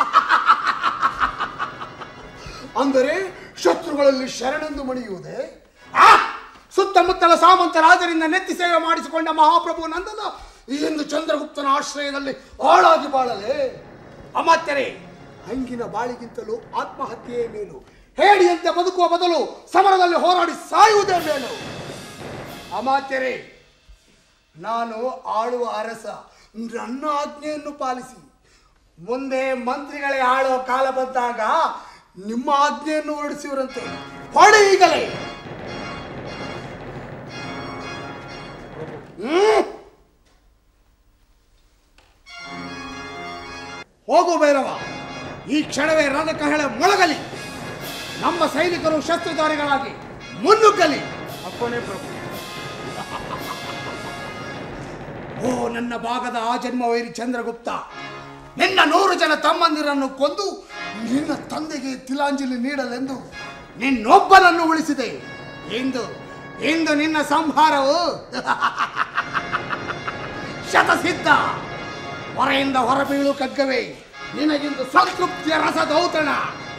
Speaker 3: ಅಂದರೆ ಶತ್ರುಗಳಲ್ಲಿ ಶರಣೆಂದು ಮಣಿಯುವುದೇ? ಸುತ್ತಮುತ್ತಲ ಸಾಮಂತ ರಾಜರಿಂದ ನೆತ್ತಿ ಸೇವೆ ಮಾಡಿಸಿಕೊಂಡ ಮಹಾಪ್ರಭು ನಂದನ ಇಂದು ಚಂದ್ರಗುಪ್ತನ ಆಶ್ರಯದಲ್ಲಿ ಆಳಾಗಿ ಬಾಳಲೆ? ಅಮಾತ್ಯರೇ, ಹಂಗಿನ ಬಾಳಿಗಿಂತಲೂ ಆತ್ಮಹತ್ಯೆಯೇ ಮೇಲು. ಹೇಡಿಯಂತೆ ಬದುಕುವ ಬದಲು ಸಮರದಲ್ಲಿ ಹೋರಾಡಿ ಸಾಯುವುದೇ ಮೇಲು. ಅಮಾತ್ಯರೇ, ನಾನು ಆಳುವ ಅರಸ, ನನ್ನ ಆಜ್ಞೆಯನ್ನು ಪಾಲಿಸಿ. ಮುಂದೆ ಮಂತ್ರಿಗಳೇ ಆಳುವ ಕಾಲ ಬಂದಾಗ ನಿಮ್ಮ ಆಜ್ಞೆಯನ್ನು ಹೊರಡಿಸಿವರಂತೆ. ಹೊಡೆ ಈಗಲೇ. ಹ್ಮ್ ಹೋಗು ಭೈರವ, ಈ ಕ್ಷಣವೇ ರಣಕಹಳೆ ಮೊಳಗಲಿ. ನಮ್ಮ ಸೈನಿಕರು ಶಸ್ತ್ರಧಾರಿಗಳಾಗಿ ಮುನ್ನುಗ್ಗಲಿ.
Speaker 5: ಅಪ್ಪನೇ ಪ್ರಭು.
Speaker 3: ಓ ನನ್ನ ಭಾಗದ ಆ ಜನ್ಮವೈರಿ ಚಂದ್ರಗುಪ್ತ, ನಿನ್ನ ನೂರು ಜನ ತಮ್ಮಂದಿರನ್ನು ಕೊಂದು ನಿನ್ನ ತಂದೆಗೆ ತಿಲಾಂಜಲಿ ನೀಡಲೆಂದು ನಿನ್ನೊಬ್ಬನನ್ನು ಉಳಿಸಿದೆ. ಇಂದು ಇಂದು ನಿನ್ನ ಸಂಹಾರವು ಶತಸಿದ್ಧ. ಹೊರೆಯಿಂದ ಹೊರಬೀಳು ಖಡ್ಗವೇ, ನಿನಗಿಂದು ಸಂತೃಪ್ತಿಯ ರಸದೌತಣ.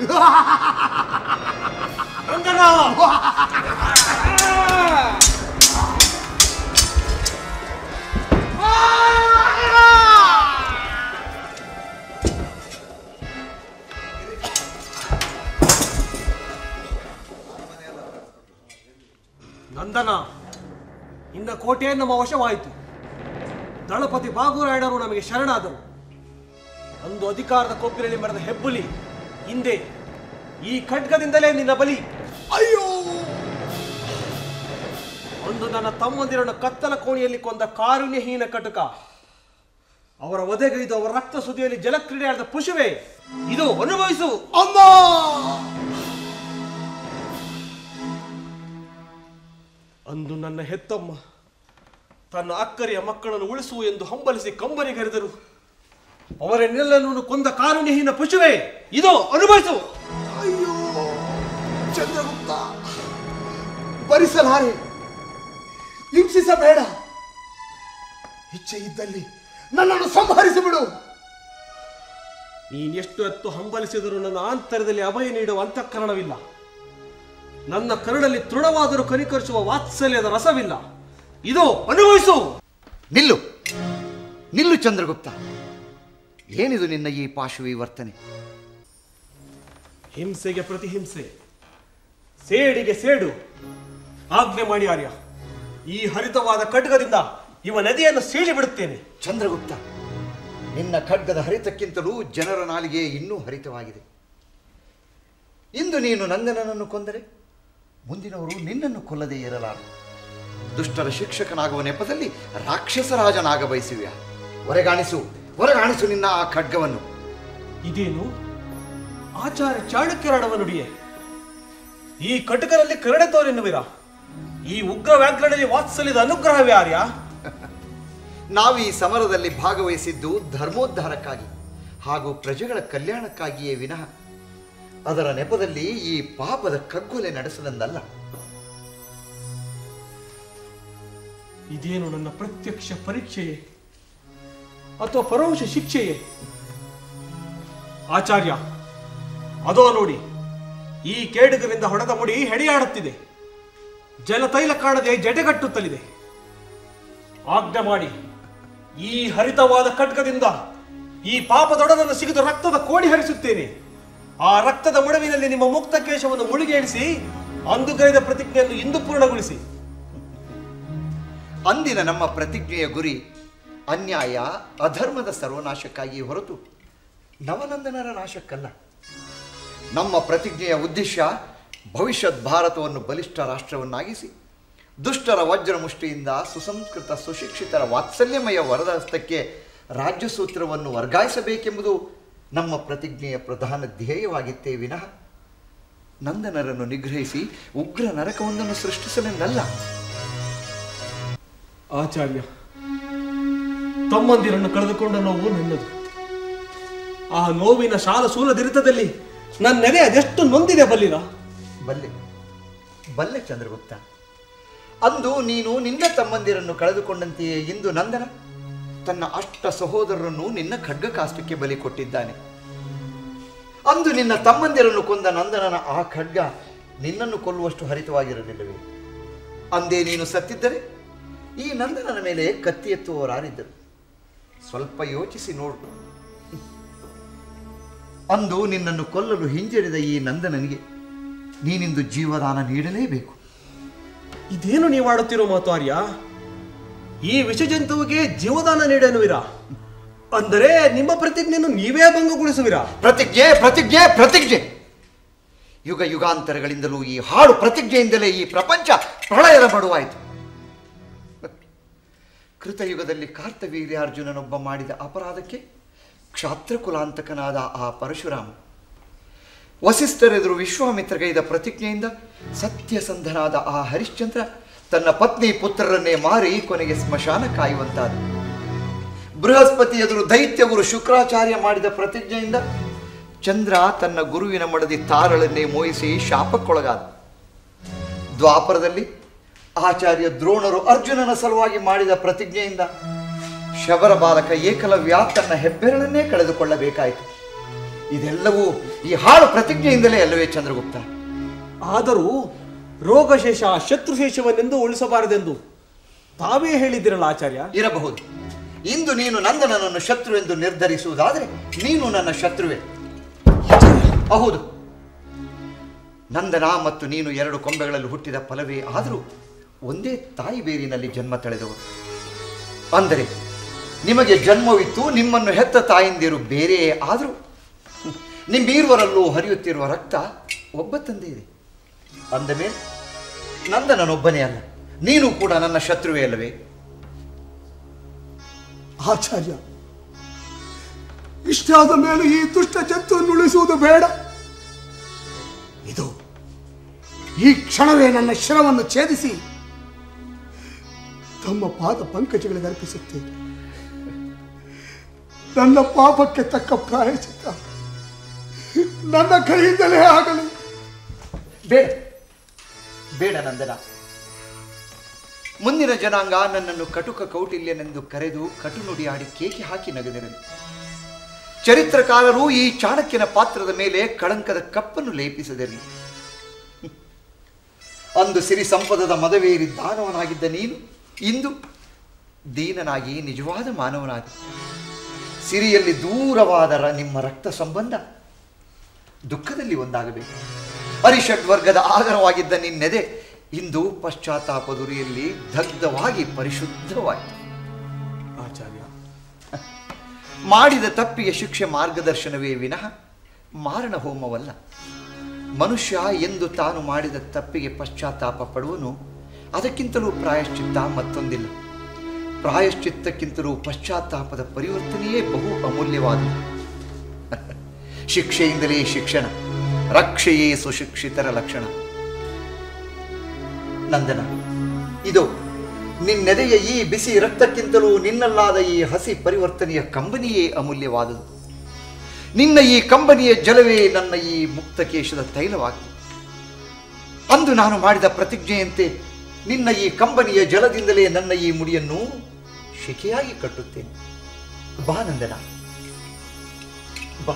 Speaker 1: ನಂದನ, ಇನ್ನ ಕೋಟೆ ನಮ್ಮ ವಶವಾಯಿತು. ದಳಪತಿ ಬಾಬುರಾಯಣರು ನಮಗೆ ಶರಣಾದರು. ಅಂದು ಅಧಿಕಾರದ ಕೊಪ್ಪಿನಲ್ಲಿ ಮರದ ಹೆಬ್ಬುಲಿ ಹಿಂದೆ ಈ ಖಡ್ಗದಿಂದಲೇ ನಿನ್ನ ಬಲಿ.
Speaker 3: ಅಯ್ಯೋ!
Speaker 1: ಒಂದು ನನ್ನ ತಮ್ಮಂದಿರನ್ನು ಕತ್ತಲ ಕೋಣೆಯಲ್ಲಿ ಕೊಂದ ಕಾರುಣ್ಯಹೀನ ಕಟುಕ, ಅವರ ವಧೆಗೈದು ಅವರ ರಕ್ತ ಸುದಿಯಲ್ಲಿ ಜಲಕ್ರೀಡೆ ಆಡಿದ ಪುಷುವೆ, ಇದು ಅನುಭವಿಸು.
Speaker 3: ಅಮ್ಮ!
Speaker 1: ಅಂದು ನನ್ನ ಹೆತ್ತಮ್ಮ ತನ್ನ ಅಕ್ಕರಿಯ ಮಕ್ಕಳನ್ನು ಉಳಿಸು ಎಂದು ಹಂಬಲಿಸಿ ಕಂಬನಿಗೆರೆದರು. ಅವರನ್ನೆಲ್ಲನೂ ಕೊಂದ ಕಾರುಣ್ಯಹೀನ ಪುಷುವೆ, ಇದು ಅನುಭವಿಸು.
Speaker 3: ಅಯ್ಯೋ ಚಂದ್ರಗುಪ್ತ, ಭರಿಸಲಾರೆ, ಹಿಂಸಿಸಬೇಡ. ಇಚ್ಛೆ ಇದ್ದಲ್ಲಿ ನನ್ನನ್ನು ಸಂಹರಿಸಿಬಿಡು.
Speaker 1: ನೀನೆಷ್ಟು ಎತ್ತು ಹಂಬಲಿಸಿದರೂ ನನ್ನ ಆಂತರ್ಯದಲ್ಲಿ ಅಭಯ ನೀಡುವ ಅಂತಃಕರಣವಿಲ್ಲ. ನನ್ನ ಕರುಳಲ್ಲಿ ತೃಣವಾದರೂ ಕನಿಕರಿಸುವ ವಾತ್ಸಲ್ಯದ ರಸವಿಲ್ಲ. ಇದು ಅನುಭವಿಸು.
Speaker 2: ನಿಲ್ಲು ನಿಲ್ಲು ಚಂದ್ರಗುಪ್ತ, ಏನಿದು ನಿನ್ನ ಈ ಪಾಶವಿ ವರ್ತನೆ?
Speaker 1: ಹಿಂಸೆಗೆ ಪ್ರತಿಹಿಂಸೆ, ಸೇಡಿಗೆ ಸೇಡು. ಆಜ್ಞೆ ಮಾಡಿ ಆರ್ಯ, ಈ ಹರಿತವಾದ ಖಡ್ಗದಿಂದ ಇವ ನದಿಯನ್ನು ಸೀಳಿ ಬಿಡುತ್ತೇನೆ.
Speaker 2: ಚಂದ್ರಗುಪ್ತ, ನಿನ್ನ ಖಡ್ಗದ ಹರಿತಕ್ಕಿಂತಲೂ ಜನರ ನಾಲಿಗೆ ಇನ್ನೂ ಹರಿತವಾಗಿದೆ. ಇಂದು ನೀನು ನಂದನನನ್ನು ಕೊಂದರೆ ಮುಂದಿನವರು ನಿನ್ನನ್ನು ಕೊಲ್ಲದೆ ಇರಲಾರ. ದುಷ್ಟರ ಶಿಕ್ಷಕನಾಗುವ ನೆಪದಲ್ಲಿ ರಾಕ್ಷಸ ರಾಜನಾಗ ಬಯಸುವಿಯ? ಹೊರಗಾಣಿಸು ಹೊರಗಾಣಿಸು ನಿನ್ನ ಆ ಖಡ್ಗವನ್ನು.
Speaker 1: ಇದೇನು ಆಚಾರ್ಯ ಚಾಣಕ್ಯರಾಡವ ನುಡಿಯೇ? ಈ ಕಟಕರಲ್ಲಿ ಕರಡೆ ತೋರೆನ್ನುವಿರಾ? ಈ ಉಗ್ರ ವ್ಯಾಘ್ರದಲ್ಲಿ ವಾತ್ಸಲ್ಯದ ಅನುಗ್ರಹವೇ ಆರ್ಯ?
Speaker 2: ನಾವು ಈ ಸಮರದಲ್ಲಿ ಭಾಗವಹಿಸಿದ್ದು ಧರ್ಮೋದ್ಧಾರಕ್ಕಾಗಿ ಹಾಗೂ ಪ್ರಜೆಗಳ ಕಲ್ಯಾಣಕ್ಕಾಗಿಯೇ ವಿನಃ ಅದರ ನೆಪದಲ್ಲಿ ಈ ಪಾಪದ ಕಗ್ಗೊಲೆ ನಡೆಸದಂದಲ್ಲ.
Speaker 1: ಇದೇನು ನನ್ನ ಪ್ರತ್ಯಕ್ಷ ಪರೀಕ್ಷೆಯೇ ಅಥವಾ ಪರೋಕ್ಷ ಶಿಕ್ಷೆಯೇ? ಆಚಾರ್ಯ, ಅದೋ ನೋಡಿ, ಈ ಕೇಡುಗರಿಂದ ಹೊಡೆದ ಮುಡಿ ಹೆಡೆಯಾಡುತ್ತಿದೆ. ಜಲತೈಲ ಕಾಣದೆ ಜಡೆಗಟ್ಟುತ್ತಲಿದೆ. ಆಜ್ಞೆ ಮಾಡಿ ಈ ಹರಿತವಾದ ಖಡ್ಗದಿಂದ ಈ ಪಾಪದೊಡನನ್ನು ಸಿಗಿದು ರಕ್ತದ ಕೋಡಿ ಹರಿಸುತ್ತೇನೆ. ಆ ರಕ್ತದ ಮುಡವಿನಲ್ಲಿ ನಿಮ್ಮ ಮುಕ್ತ ಕೇಶವನ್ನು ಮುಳುಗೇರಿಸಿ ಅಂದುಗೈದ ಪ್ರತಿಜ್ಞೆಯನ್ನು ಇಂದು ಪೂರ್ಣಗೊಳಿಸಿ.
Speaker 2: ಅಂದಿನ ನಮ್ಮ ಪ್ರತಿಜ್ಞೆಯ ಗುರಿ ಅನ್ಯಾಯ ಅಧರ್ಮದ ಸರ್ವನಾಶಕ್ಕಾಗಿ ಹೊರತು ನವನಂದನರ ನಾಶಕ್ಕಲ್ಲ. ನಮ್ಮ ಪ್ರತಿಜ್ಞೆಯ ಉದ್ದೇಶ ಭವಿಷ್ಯತ್ ಭಾರತವನ್ನು ಬಲಿಷ್ಠ ರಾಷ್ಟ್ರವನ್ನಾಗಿಸಿ ದುಷ್ಟರ ವಜ್ರ ಮುಷ್ಟಿಯಿಂದ ಸುಸಂಸ್ಕೃತ ಸುಶಿಕ್ಷಿತರ ವಾತ್ಸಲ್ಯಮಯ ವರದಹಸ್ತಕ್ಕೆ ರಾಜ್ಯಸೂತ್ರವನ್ನು ವರ್ಗಾಯಿಸಬೇಕೆಂಬುದು ನಮ್ಮ ಪ್ರತಿಜ್ಞೆಯ ಪ್ರಧಾನ ಧ್ಯೇಯವಾಗಿತ್ತೇ ವಿನಃ ನಂದನರನ್ನು ನಿಗ್ರಹಿಸಿ ಉಗ್ರ ನರಕವೊಂದನ್ನು ಸೃಷ್ಟಿಸಲೆಂದಲ್ಲ.
Speaker 1: ಆಚಾರ್ಯ, ತಮ್ಮಂದಿರನ್ನು ಕಳೆದುಕೊಂಡ ನೋವು ನನ್ನದು. ಆ ನೋವಿನ ಶಾಲ ಸೂಲದಿರಿತದಲ್ಲಿ ನನ್ನ ನೆರೆ ಅದೆಷ್ಟು ನೊಂದಿದೆ ಬಲ್ಲಿರ?
Speaker 2: ಬಲ್ಲೆ ಬಲ್ಲೆ ಚಂದ್ರಗುಪ್ತ, ಅಂದು ನೀನು ನಿನ್ನ ತಮ್ಮಂದಿರನ್ನು ಕಳೆದುಕೊಂಡಂತೆಯೇ ಇಂದು ನಂದನ ತನ್ನ ಅಷ್ಟ ಸಹೋದರರನ್ನು ನಿನ್ನ ಖಡ್ಗ ಕಾಷ್ಟಕ್ಕೆ ಬಲಿ ಕೊಟ್ಟಿದ್ದಾನೆ. ಅಂದು ನಿನ್ನ ತಮ್ಮಂದಿರನ್ನು ಕೊಂದ ನಂದನನ ಆ ಖಡ್ಗ ನಿನ್ನನ್ನು ಕೊಲ್ಲುವಷ್ಟು ಹರಿತವಾಗಿರಲಿಲ್ಲವೇ? ಅಂದೇ ನೀನು ಸತ್ತಿದ್ದರೆ ಈ ನಂದನನ ಮೇಲೆ ಕತ್ತಿ ಎತ್ತುವವರಾರಿದ್ದರು. ಸ್ವಲ್ಪ ಯೋಚಿಸಿ ನೋಡು. ಅಂದು ನಿನ್ನನ್ನು ಕೊಲ್ಲಲು ಹಿಂಜರಿದ ಈ ನಂದನನಿಗೆ ನೀನಿಂದು ಜೀವದಾನ ನೀಡಲೇಬೇಕು.
Speaker 1: ಇದೇನು ನೀವಾಡುತ್ತಿರೋ ಮಾತು ಆರ್ಯ? ಈ ವಿಷಜಂತುವಿಗೆ ಜೀವದಾನ ನೀಡನುವಿರಾ? ಅಂದರೆ ನಿಮ್ಮ ಪ್ರತಿಜ್ಞೆಯನ್ನು ನೀವೇ ಭಂಗಗೊಳಿಸುವಿರಾ?
Speaker 2: ಪ್ರತಿಜ್ಞೆ ಪ್ರತಿಜ್ಞೆ ಪ್ರತಿಜ್ಞೆ ಯುಗ ಯುಗಾಂತರಗಳಿಂದಲೂ ಈ ಹಾಡು ಪ್ರತಿಜ್ಞೆಯಿಂದಲೇ ಈ ಪ್ರಪಂಚ ಪ್ರಳಯದ ಬಡುವಾಯಿತು. ಕೃತಯುಗದಲ್ಲಿ ಕಾರ್ತವೀರ್ಯಾರ್ಜುನನೊಬ್ಬ ಮಾಡಿದ ಅಪರಾಧಕ್ಕೆ ಕ್ಷಾತ್ರಕುಲಾಂತಕನಾದ ಆ ಪರಶುರಾಮ ವಸಿಷ್ಠರೆದುರು ವಿಶ್ವಾಮಿತ್ರಗೈದ ಪ್ರತಿಜ್ಞೆಯಿಂದ ಸತ್ಯಸಂಧನಾದ ಆ ಹರಿಶ್ಚಂದ್ರ ತನ್ನ ಪತ್ನಿ ಪುತ್ರರನ್ನೇ ಮಾರಿ ಕೊನೆಗೆ ಸ್ಮಶಾನ ಕಾಯುವಂತಾದ. ಬೃಹಸ್ಪತಿ ಎದುರು ದೈತ್ಯ ಗುರು ಶುಕ್ರಾಚಾರ್ಯ ಮಾಡಿದ ಪ್ರತಿಜ್ಞೆಯಿಂದ ಚಂದ್ರ ತನ್ನ ಗುರುವಿನ ಮಡದಿ ತಾರಳನ್ನೇ ಮೋಹಿಸಿ ಶಾಪಕ್ಕೊಳಗಾದ. ದ್ವಾಪರದಲ್ಲಿ ಆಚಾರ್ಯ ದ್ರೋಣರು ಅರ್ಜುನನ ಸಲುವಾಗಿ ಮಾಡಿದ ಪ್ರತಿಜ್ಞೆಯಿಂದ ಶಬರ ಬಾಲಕ ಏಕಲವ್ಯ ತನ್ನ ಹೆಬ್ಬೆರಳನ್ನೇ ಕಳೆದುಕೊಳ್ಳಬೇಕಾಯಿತು. ಇದೆಲ್ಲವೂ ಈ ಹಾಳು ಪ್ರತಿಜ್ಞೆಯಿಂದಲೇ ಅಲ್ಲವೇ ಚಂದ್ರಗುಪ್ತ?
Speaker 1: ಆದರೂ ರೋಗಶೇಷ ಶತ್ರುಶೇಷವನ್ನೆಂದು ಉಳಿಸಬಾರದೆಂದು ತಾವೇ ಹೇಳಿದಿರಲ್ಲ ಆಚಾರ್ಯ.
Speaker 2: ಇರಬಹುದು. ಇಂದು ನೀನು ನಂದನನನ್ನು ಶತ್ರು ಎಂದು ನಿರ್ಧರಿಸುವುದಾದರೆ ನೀನು ನನ್ನ ಶತ್ರುವೆ. ಹೌದು, ನಂದನ ಮತ್ತು ನೀನು ಎರಡು ಕೊಂಬೆಗಳಲ್ಲಿ ಹುಟ್ಟಿದ ಫಲವೇ ಆದರೂ ಒಂದೇ ತಾಯಿ ಬೇರಿನಲ್ಲಿ ಜನ್ಮ ತಳೆದವರು. ಅಂದರೆ ನಿಮಗೆ ಜನ್ಮವಿತ್ತು, ನಿಮ್ಮನ್ನು ಹೆತ್ತ ತಾಯಿಂದಿರು ಬೇರೆಯೇ ಆದರೂ ನಿಮ್ಮೀರ್ವರಲ್ಲೂ ಹರಿಯುತ್ತಿರುವ ರಕ್ತ ಒಬ್ಬ ತಂದೆ ಇದೆ. ಅಂದ ಮೇಲೆ ನಂದನನೊಬ್ಬನೇ ಅಲ್ಲ, ನೀನು ಕೂಡ ನನ್ನ ಶತ್ರುವೇ ಅಲ್ಲವೇ?
Speaker 3: ಆಚಾರ್ಯ, ಇಷ್ಟಾದ ಮೇಲೆ ಈ ದುಷ್ಟ ಜಂತುವನ್ನು ಉಳಿಸುವುದು ಬೇಡ. ಇದು ಈ ಕ್ಷಣವೇ ನನ್ನ ಶಿರವನ್ನು ಛೇದಿಸಿ ತಮ್ಮ ಪಾದ ಪಂಕಜಗಳಿಗೆ ಅರ್ಪಿಸುತ್ತೇನೆ. ನನ್ನ ಪಾಪಕ್ಕೆ ತಕ್ಕ ಪ್ರಾಯಶ್ಚಿತ್ತ ನನ್ನ ಕೈಯಿಂದಲೇ ಆಗಲಿ.
Speaker 2: ಬೇಡ ಬೇಡ ನಂದನ. ಮುಂದಿನ ಜನಾಂಗ ನನ್ನನ್ನು ಕಟುಕ ಕೌಟಿಲ್ಯನೆಂದು ಕರೆದು ಕಟು ನುಡಿಯಾಡಿ ಕೇಕೆ ಹಾಕಿ ನಗದಿರಲಿ. ಚರಿತ್ರಕಾರರು ಈ ಚಾಣಕ್ಯನ ಪಾತ್ರದ ಮೇಲೆ ಕಳಂಕದ ಕಪ್ಪನ್ನು ಲೇಪಿಸದಿರಲಿ. ಅಂದು ಸಿರಿ ಸಂಪದದ ಮದವೇರಿ ದಾನವನಾಗಿದ್ದ ನೀನು ಇಂದು ದೀನನಾಗಿ ನಿಜವಾದ ಮಾನವನಾದ. ಸಿರಿಯಲ್ಲಿ ದೂರವಾದ ನಿಮ್ಮ ರಕ್ತ ಸಂಬಂಧ ದುಃಖದಲ್ಲಿ ಒಂದಾಗಬೇಕು. ಅರಿಷಡ್ ವರ್ಗದ ಆಗರವಾಗಿದ್ದ ನಿನ್ನೆದೆ ಇಂದು ಪಶ್ಚಾತ್ತಾಪದುರಿಯಲ್ಲಿ ದಗ್ಧವಾಗಿ ಪರಿಶುದ್ಧವಾಯಿತು.
Speaker 1: ಆಚಾರ್ಯ,
Speaker 2: ಮಾಡಿದ ತಪ್ಪಿಗೆ ಶಿಕ್ಷೆ ಮಾರ್ಗದರ್ಶನವೇ ವಿನಃ ಮಾರಣ ಹೋಮವಲ್ಲ. ಮನುಷ್ಯ ಎಂದು ತಾನು ಮಾಡಿದ ತಪ್ಪಿಗೆ ಪಶ್ಚಾತ್ತಾಪ ಪಡುವನು, ಅದಕ್ಕಿಂತಲೂ ಪ್ರಾಯಶ್ಚಿತ್ತ ಮತ್ತೊಂದಿಲ್ಲ. ಪ್ರಾಯಶ್ಚಿತ್ತಕ್ಕಿಂತಲೂ ಪಶ್ಚಾತ್ತಾಪದ ಪರಿವರ್ತನೆಯೇ ಬಹು ಅಮೂಲ್ಯವಾದುದು. ಶಿಕ್ಷೆಯಿಂದಲೇ ಶಿಕ್ಷಣ, ರಕ್ಷೆಯೇ ಸುಶಿಕ್ಷಿತರ ಲಕ್ಷಣ. ನಂದನ, ಇದು ನಿನ್ನೆದೆಯ ಈ ಬಿಸಿ ರಕ್ತಕ್ಕಿಂತಲೂ ನಿನ್ನಲ್ಲಾದ ಈ ಹಸಿ ಪರಿವರ್ತನೆಯ ಕಂಬನಿಯೇ ಅಮೂಲ್ಯವಾದುದು. ನಿನ್ನ ಈ ಕಂಬನಿಯ ಜಲವೇ ನನ್ನ ಈ ಮುಕ್ತಕೇಶದ ತೈಲವಾಗಿದೆ. ಅಂದು ನಾನು ಮಾಡಿದ ಪ್ರತಿಜ್ಞೆಯಂತೆ ನಿನ್ನ ಈ ಕಂಬನಿಯ ಜಲದಿಂದಲೇ ನನ್ನ ಈ ಮುಡಿಯನ್ನು ಶಿಖೆಯಾಗಿ ಕಟ್ಟುತ್ತೇನೆ. ಬಾ ನಂದನ, ಬಾ.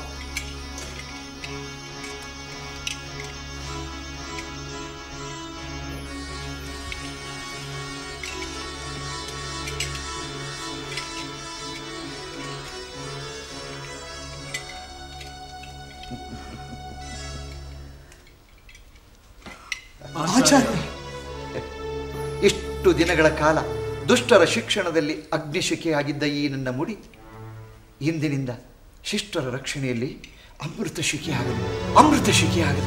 Speaker 3: ಆಚಾರ್ಯ,
Speaker 2: ಇಷ್ಟು ದಿನಗಳ ಕಾಲ ದುಷ್ಟರ ಶಿಕ್ಷಣದಲ್ಲಿ ಅಗ್ನಿಶಿಖೆಯಾಗಿದ್ದ ಈ ನನ್ನ ಮುಡಿ ಇಂದಿನಿಂದ ಶಿಷ್ಟರ ರಕ್ಷಣೆಯಲ್ಲಿ ಅಮೃತ ಶಿಖೆಯಾಗಲಿ, ಅಮೃತ ಶಿಖೆಯಾಗಲಿ.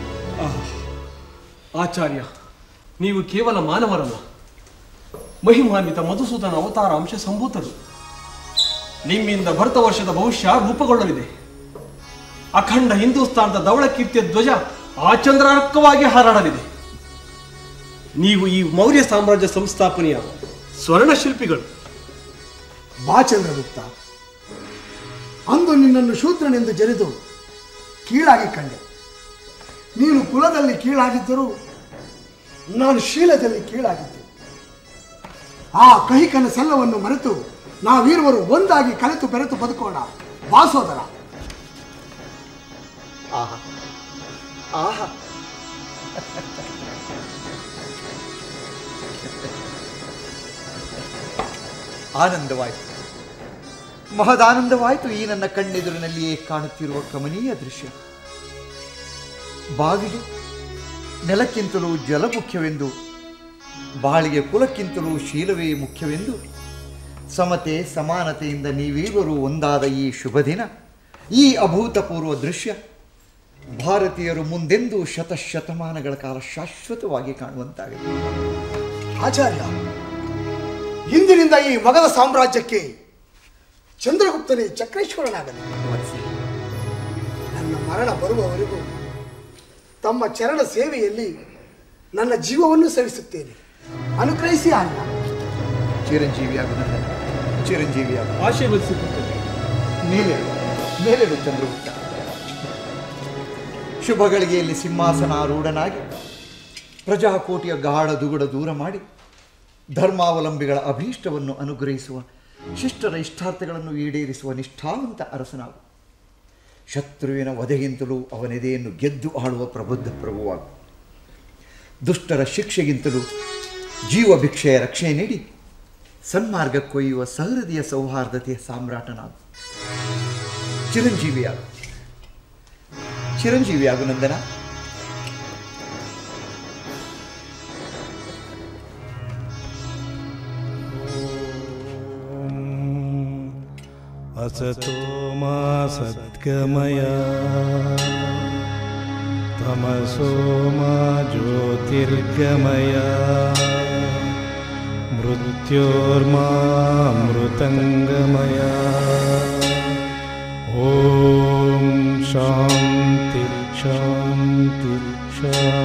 Speaker 1: ಆಚಾರ್ಯ, ನೀವು ಕೇವಲ ಮಾನವರಲ್ಲ, ಮಹಿಮಾನ್ವಿತ ಮಧುಸೂದನ ಅವತಾರ ಅಂಶ ಸಂಭೂತರು. ನಿಮ್ಮಿಂದ ಭರತ ವರ್ಷದ ಭವಿಷ್ಯ ರೂಪುಗೊಳ್ಳಲಿದೆ. ಅಖಂಡ ಹಿಂದೂಸ್ತಾನದ ಧವಳ ಕೀರ್ತಿಯ ಧ್ವಜ ಆಚಂದ್ರಾರ್ಕವಾಗಿ ಹಾರಾಡಲಿದೆ. ನೀವು ಈ ಮೌರ್ಯ ಸಾಮ್ರಾಜ್ಯ ಸಂಸ್ಥಾಪನೆಯ ಸ್ವರ್ಣ ಶಿಲ್ಪಿಗಳು.
Speaker 3: ಬಾ ಚಂದ್ರಗುಪ್ತ, ಅಂದು ನಿನ್ನನ್ನು ಶೂದ್ರನೆಂದು ಜರಿದು ಕೀಳಾಗಿ ಕಂಡೆ. ನೀನು ಕುಲದಲ್ಲಿ ಕೀಳಾಗಿದ್ದರೂ ನಾನು ಶೀಲದಲ್ಲಿ ಕೀಳಾಗಿದ್ದೆ. ಆ ಕಹಿಕನ ಸಲ್ಲವನ್ನು ಮರೆತು ನಾವೀರುವರು ಒಂದಾಗಿ ಕಲೆತು ಬೆರೆತು ಬದುಕೋಣ. ಬಾಸೋದರ.
Speaker 2: ಆಹಾ ಆಹಾ ಆನಂದವಾಯಿತು, ಮಹದಾನಂದವಾಯಿತು ಈ ನನ್ನ ಕಣ್ಣೆದುರಿನಲ್ಲಿಯೇ ಕಾಣುತ್ತಿರುವ ಕಮನೀಯ ದೃಶ್ಯ. ಬಾವಿಗೆ ನೆಲಕ್ಕಿಂತಲೂ ಜಲ ಮುಖ್ಯವೆಂದು, ಬಾಳಿಗೆ ಕುಲಕ್ಕಿಂತಲೂ ಶೀಲವೇ ಮುಖ್ಯವೆಂದು, ಸಮತೆ ಸಮಾನತೆಯಿಂದ ನೀವೀರುವರು ಒಂದಾದ ಈ ಶುಭ ದಿನ, ಈ ಅಭೂತಪೂರ್ವ ದೃಶ್ಯ ಭಾರತೀಯರು ಮುಂದೆಂದೂ ಶತಶತಮಾನಗಳ ಕಾಲ ಶಾಶ್ವತವಾಗಿ ಕಾಣುವಂತಾಗಿದೆ.
Speaker 3: ಆಚಾರ್ಯ, ಇಂದಿನಿಂದ ಈ ಮಗಧ ಸಾಮ್ರಾಜ್ಯಕ್ಕೆ ಚಂದ್ರಗುಪ್ತನೇ ಚಕ್ರೇಶ್ವರನಾಗಲಿ. ನನ್ನ ಮರಣ ಬರುವವರೆಗೂ ತಮ್ಮ ಚರಣ ಸೇವೆಯಲ್ಲಿ ನನ್ನ ಜೀವವನ್ನು ಸವಿಸುತ್ತೇನೆ. ಅನುಗ್ರಹಿಸಿ ಅಣ್ಣ.
Speaker 2: ಚಿರಂಜೀವಿಯಾಗುತ್ತದೆ. ಚಿರಂಜೀವಿಯಾಗ.
Speaker 1: ಆಶೀರ್ವದಿಸಿಕೊಳ್ತೇನೆ.
Speaker 2: ಮೇಲೆ ಮೇಲೆಡು ಚಂದ್ರಗುಪ್ತ. ಶುಭ ಗಳಿಗೆಯಲ್ಲಿ ಸಿಂಹಾಸನಾರೂಢನಾಗಿ ಪ್ರಜಾಕೋಟಿಯ ಗಾಢ ದುಗುಡ ದೂರ ಮಾಡಿ ಧರ್ಮಾವಲಂಬಿಗಳ ಅಭೀಷ್ಟವನ್ನು ಅನುಗ್ರಹಿಸುವ, ಶಿಷ್ಟರ ಇಷ್ಟಾರ್ಥಗಳನ್ನು ಈಡೇರಿಸುವ ನಿಷ್ಠಾವಂತ ಅರಸನಾಗು. ಶತ್ರುವಿನ ವಧೆಗಿಂತಲೂ ಅವನೆದೆಯನ್ನು ಗೆದ್ದು ಆಳುವ ಪ್ರಬುದ್ಧ ಪ್ರಭುವಾಗು. ದುಷ್ಟರ ಶಿಕ್ಷೆಗಿಂತಲೂ ಜೀವ ಭಿಕ್ಷೆಯ ರಕ್ಷಣೆ ನೀಡಿ ಸನ್ಮಾರ್ಗ ಕೊಯ್ಯುವ ಸಹೃದಯ ಸೌಹಾರ್ದತೆಯ ಸಾಮ್ರಾಟನಾಗು. ಚಿರಂಜೀವಿಯಾಗು ಚಿರಂಜೀವಿಯಾಗು ನಂದನ.
Speaker 6: असतो मा सद्गमय तमसो मा ज्योतिर्गमय मृत्योर्मामृतङ्गमय. ॐ शान्ति शान्ति शान्ति.